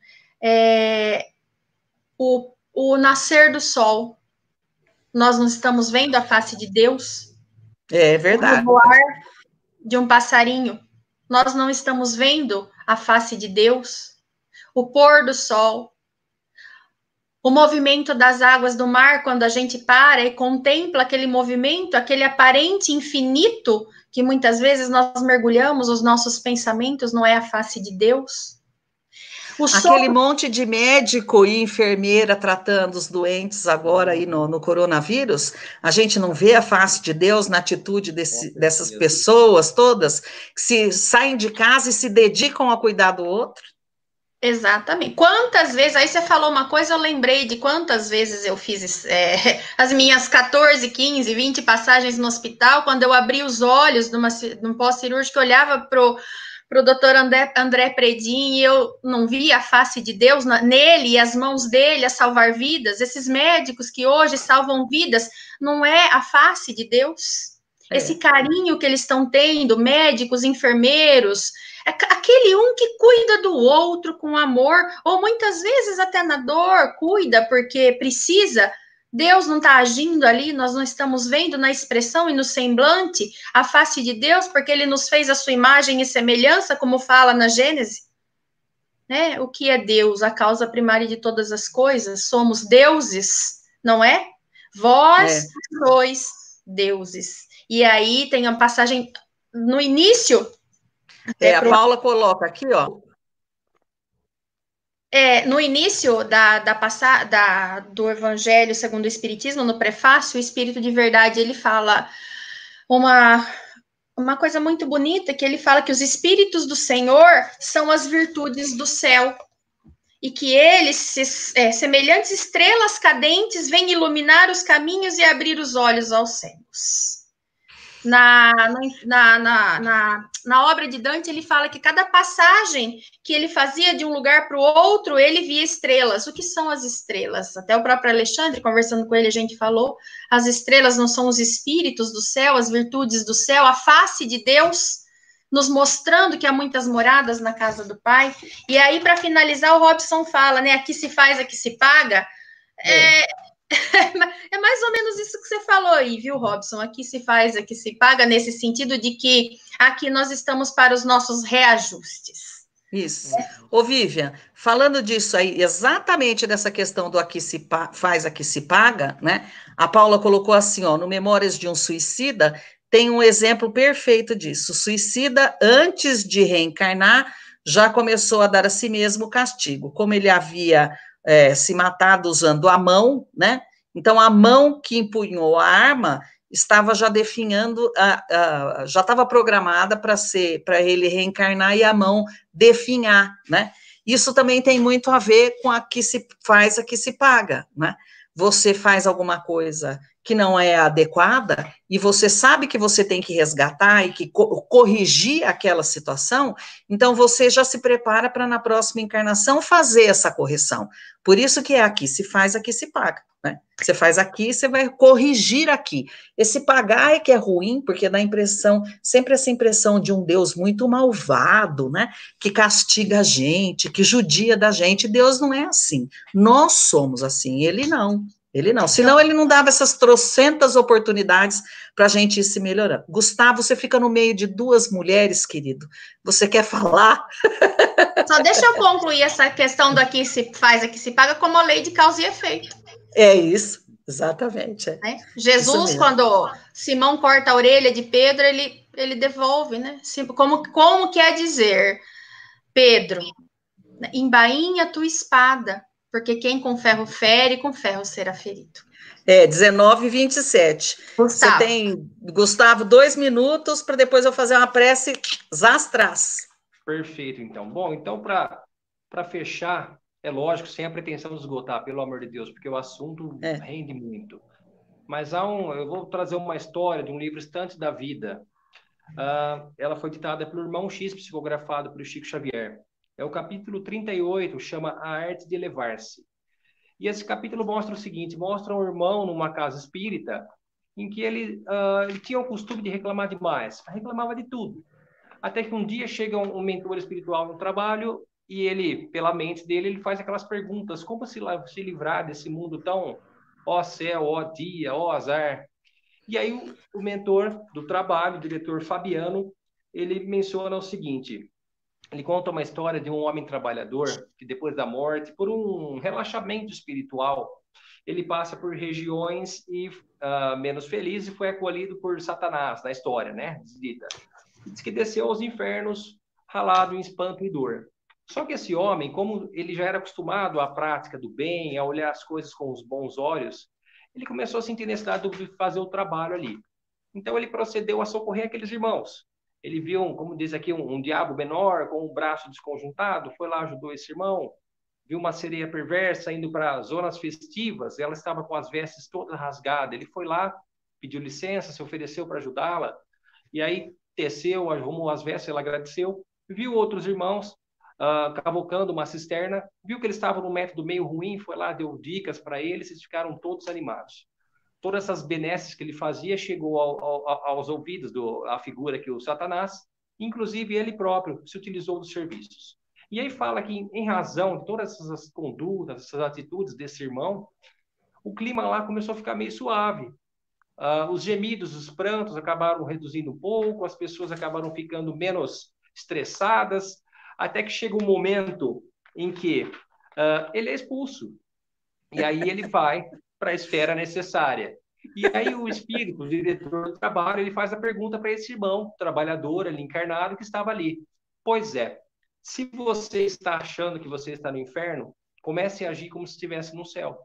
o nascer do sol, nós não estamos vendo a face de Deus? É verdade. O voar de um passarinho, nós não estamos vendo a face de Deus? O pôr do sol, o movimento das águas do mar, quando a gente para e contempla aquele movimento, aquele aparente infinito, que muitas vezes nós mergulhamos, os nossos pensamentos, não é a face de Deus? Aquele monte de médico e enfermeira tratando os doentes agora aí no coronavírus, a gente não vê a face de Deus na atitude dessas pessoas todas que se saem de casa e se dedicam a cuidar do outro? Exatamente. Quantas vezes, aí você falou uma coisa, eu lembrei de quantas vezes eu fiz as minhas 14, 15, 20 passagens no hospital, quando eu abri os olhos num pós-cirúrgico, eu olhava pro doutor André Predin e eu não via a face de Deus nele e as mãos dele a salvar vidas. Esses médicos que hoje salvam vidas, não é a face de Deus? Esse carinho que eles estão tendo, médicos, enfermeiros, aquele um que cuida do outro com amor, ou muitas vezes até na dor, cuida porque precisa. Deus não está agindo ali, nós não estamos vendo na expressão e no semblante a face de Deus, porque ele nos fez a sua imagem e semelhança, como fala na Gênesis. Né? O que é Deus? A causa primária de todas as coisas. Somos deuses, não é? Vós sois deuses. E aí tem uma passagem no início. A Paula coloca aqui, ó. No início do Evangelho segundo o Espiritismo, no prefácio, o Espírito de Verdade, ele fala uma coisa muito bonita, que ele fala que os Espíritos do Senhor são as virtudes do céu, e que eles, semelhantes estrelas cadentes, vêm iluminar os caminhos e abrir os olhos aos cegos. Na obra de Dante, ele fala que cada passagem que ele fazia de um lugar para o outro, ele via estrelas. O que são as estrelas? Até o próprio Alexandre, conversando com ele, a gente falou, as estrelas não são os espíritos do céu, as virtudes do céu, a face de Deus, nos mostrando que há muitas moradas na casa do Pai. E aí, para finalizar, o Robson fala, né, aqui se faz, aqui se paga. É mais ou menos isso que você falou aí, viu, Robson? Aqui se faz, aqui se paga, nesse sentido de que aqui nós estamos para os nossos reajustes. Isso. Ô, Vivian, falando disso aí, exatamente dessa questão do aqui se faz, aqui se paga, né? A Paula colocou assim, ó, no Memórias de um Suicida, tem um exemplo perfeito disso. O suicida, antes de reencarnar, já começou a dar a si mesmo o castigo. Como ele havia se matado usando a mão, né? Então, a mão que empunhou a arma estava já definhando, já estava programada para ele reencarnar e a mão definhar, né? Isso também tem muito a ver com a que se faz, a que se paga, né? Você faz alguma coisa que não é adequada e você sabe que você tem que resgatar e que corrigir aquela situação, então você já se prepara para na próxima encarnação fazer essa correção. Por isso que é aqui se faz, aqui se paga, né? Você faz aqui, você vai corrigir aqui. Esse pagar é que é ruim, porque dá impressão, sempre essa impressão de um Deus muito malvado, né? Que castiga a gente, que judia da gente. Deus não é assim. Nós somos assim, ele não. Ele não, senão ele não dava essas trocentas oportunidades para a gente ir se melhorando. Gustavo, você fica no meio de duas mulheres, querido. Você quer falar? Só deixa eu concluir essa questão do aqui se faz, aqui se paga, como a lei de causa e efeito. É isso, exatamente. Né? Jesus, quando Simão corta a orelha de Pedro, ele devolve, né? Como quer dizer, Pedro, embainha tua espada, porque quem com ferro fere, com ferro será ferido. 19h27. Você tem, Gustavo, 2 minutos para depois eu fazer uma prece zastras. Perfeito, então. Bom, então, para fechar, é lógico, sem a pretensão de esgotar, pelo amor de Deus, porque o assunto rende muito. Mas eu vou trazer uma história de um livro Instantes da Vida. Ela foi ditada pelo Irmão X, psicografado pelo Chico Xavier. É o capítulo 38, chama A Arte de Elevar-se. E esse capítulo mostra o seguinte, mostra um irmão numa casa espírita, em que ele tinha o costume de reclamar demais, reclamava de tudo. Até que um dia chega um mentor espiritual no trabalho, e ele, pela mente dele, ele faz aquelas perguntas, como se livrar desse mundo tão, ó céu, ó dia, ó azar. E aí o mentor do trabalho, o diretor Fabiano, ele menciona o seguinte, ele conta uma história de um homem trabalhador que depois da morte, por um relaxamento espiritual, ele passa por regiões menos felizes e foi acolhido por Satanás, na história, né? Diz que desceu aos infernos, ralado em espanto e dor. Só que esse homem, como ele já era acostumado à prática do bem, a olhar as coisas com os bons olhos, ele começou a sentir necessidade de fazer o trabalho ali. Então ele procedeu a socorrer aqueles irmãos. Ele viu, como diz aqui, um diabo menor com o braço desconjuntado, foi lá, ajudou esse irmão. Viu uma sereia perversa indo para zonas festivas, ela estava com as vestes todas rasgadas. Ele foi lá, pediu licença, se ofereceu para ajudá-la. E aí teceu, arrumou as vestes, ela agradeceu. Viu outros irmãos cavocando uma cisterna, viu que eles estavam num método meio ruim, foi lá, deu dicas para eles, eles ficaram todos animados. Todas essas benesses que ele fazia chegou aos ouvidos da figura que o Satanás, inclusive ele próprio se utilizou dos serviços. E aí fala que, em razão de todas essas condutas, essas atitudes desse irmão, o clima lá começou a ficar meio suave. Os gemidos, os prantos acabaram reduzindo um pouco, as pessoas acabaram ficando menos estressadas, até que chega um momento em que ele é expulso. E aí ele vai para a esfera necessária. E aí o espírito, o diretor do trabalho, ele faz a pergunta para esse irmão, trabalhador ali, encarnado, que estava ali. Pois é, se você está achando que você está no inferno, comece a agir como se estivesse no céu.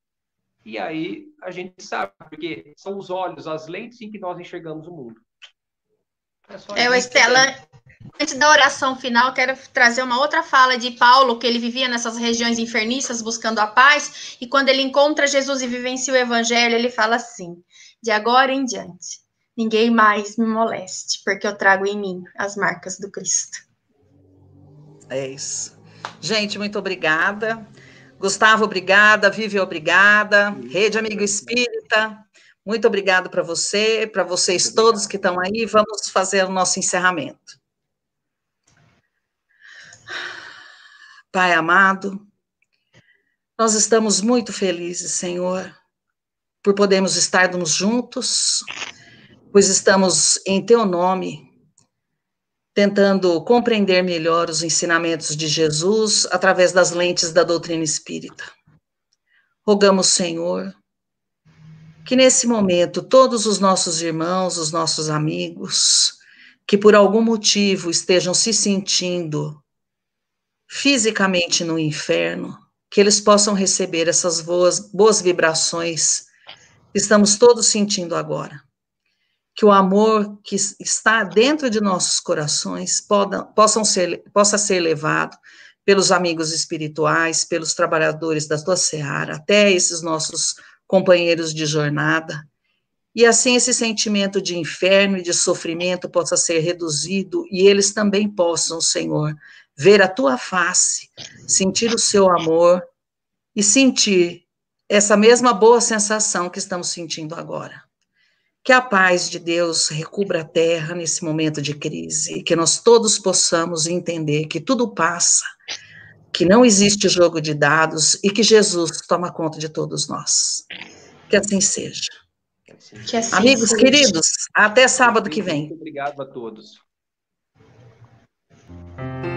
E aí a gente sabe, porque são os olhos, as lentes em que nós enxergamos o mundo. Estela, antes da oração final, quero trazer uma outra fala de Paulo, que ele vivia nessas regiões infernistas buscando a paz, e quando ele encontra Jesus e vivencia o evangelho, ele fala assim, de agora em diante, ninguém mais me moleste, porque eu trago em mim as marcas do Cristo. É isso. Gente, muito obrigada. Gustavo, obrigada. Vivi, obrigada. Rede Amigo Espírita, muito obrigado para você, para vocês todos que estão aí. Vamos fazer o nosso encerramento. Pai amado, nós estamos muito felizes, Senhor, por podermos estarmos juntos, pois estamos em Teu nome, tentando compreender melhor os ensinamentos de Jesus através das lentes da doutrina espírita. Rogamos, Senhor, que nesse momento todos os nossos irmãos, os nossos amigos, que por algum motivo estejam se sentindo fisicamente no inferno, que eles possam receber essas boas vibrações que estamos todos sentindo agora. Que o amor que está dentro de nossos corações possa ser levado pelos amigos espirituais, pelos trabalhadores da tua seara, até esses nossos companheiros de jornada, e assim esse sentimento de inferno e de sofrimento possa ser reduzido, e eles também possam, Senhor, ver a tua face, sentir o seu amor, e sentir essa mesma boa sensação que estamos sentindo agora. Que a paz de Deus recubra a terra nesse momento de crise, e que nós todos possamos entender que tudo passa, que não existe jogo de dados e que Jesus toma conta de todos nós. Que assim seja. Que assim Amigos seja. Queridos, até sábado que vem. Muito obrigado a todos.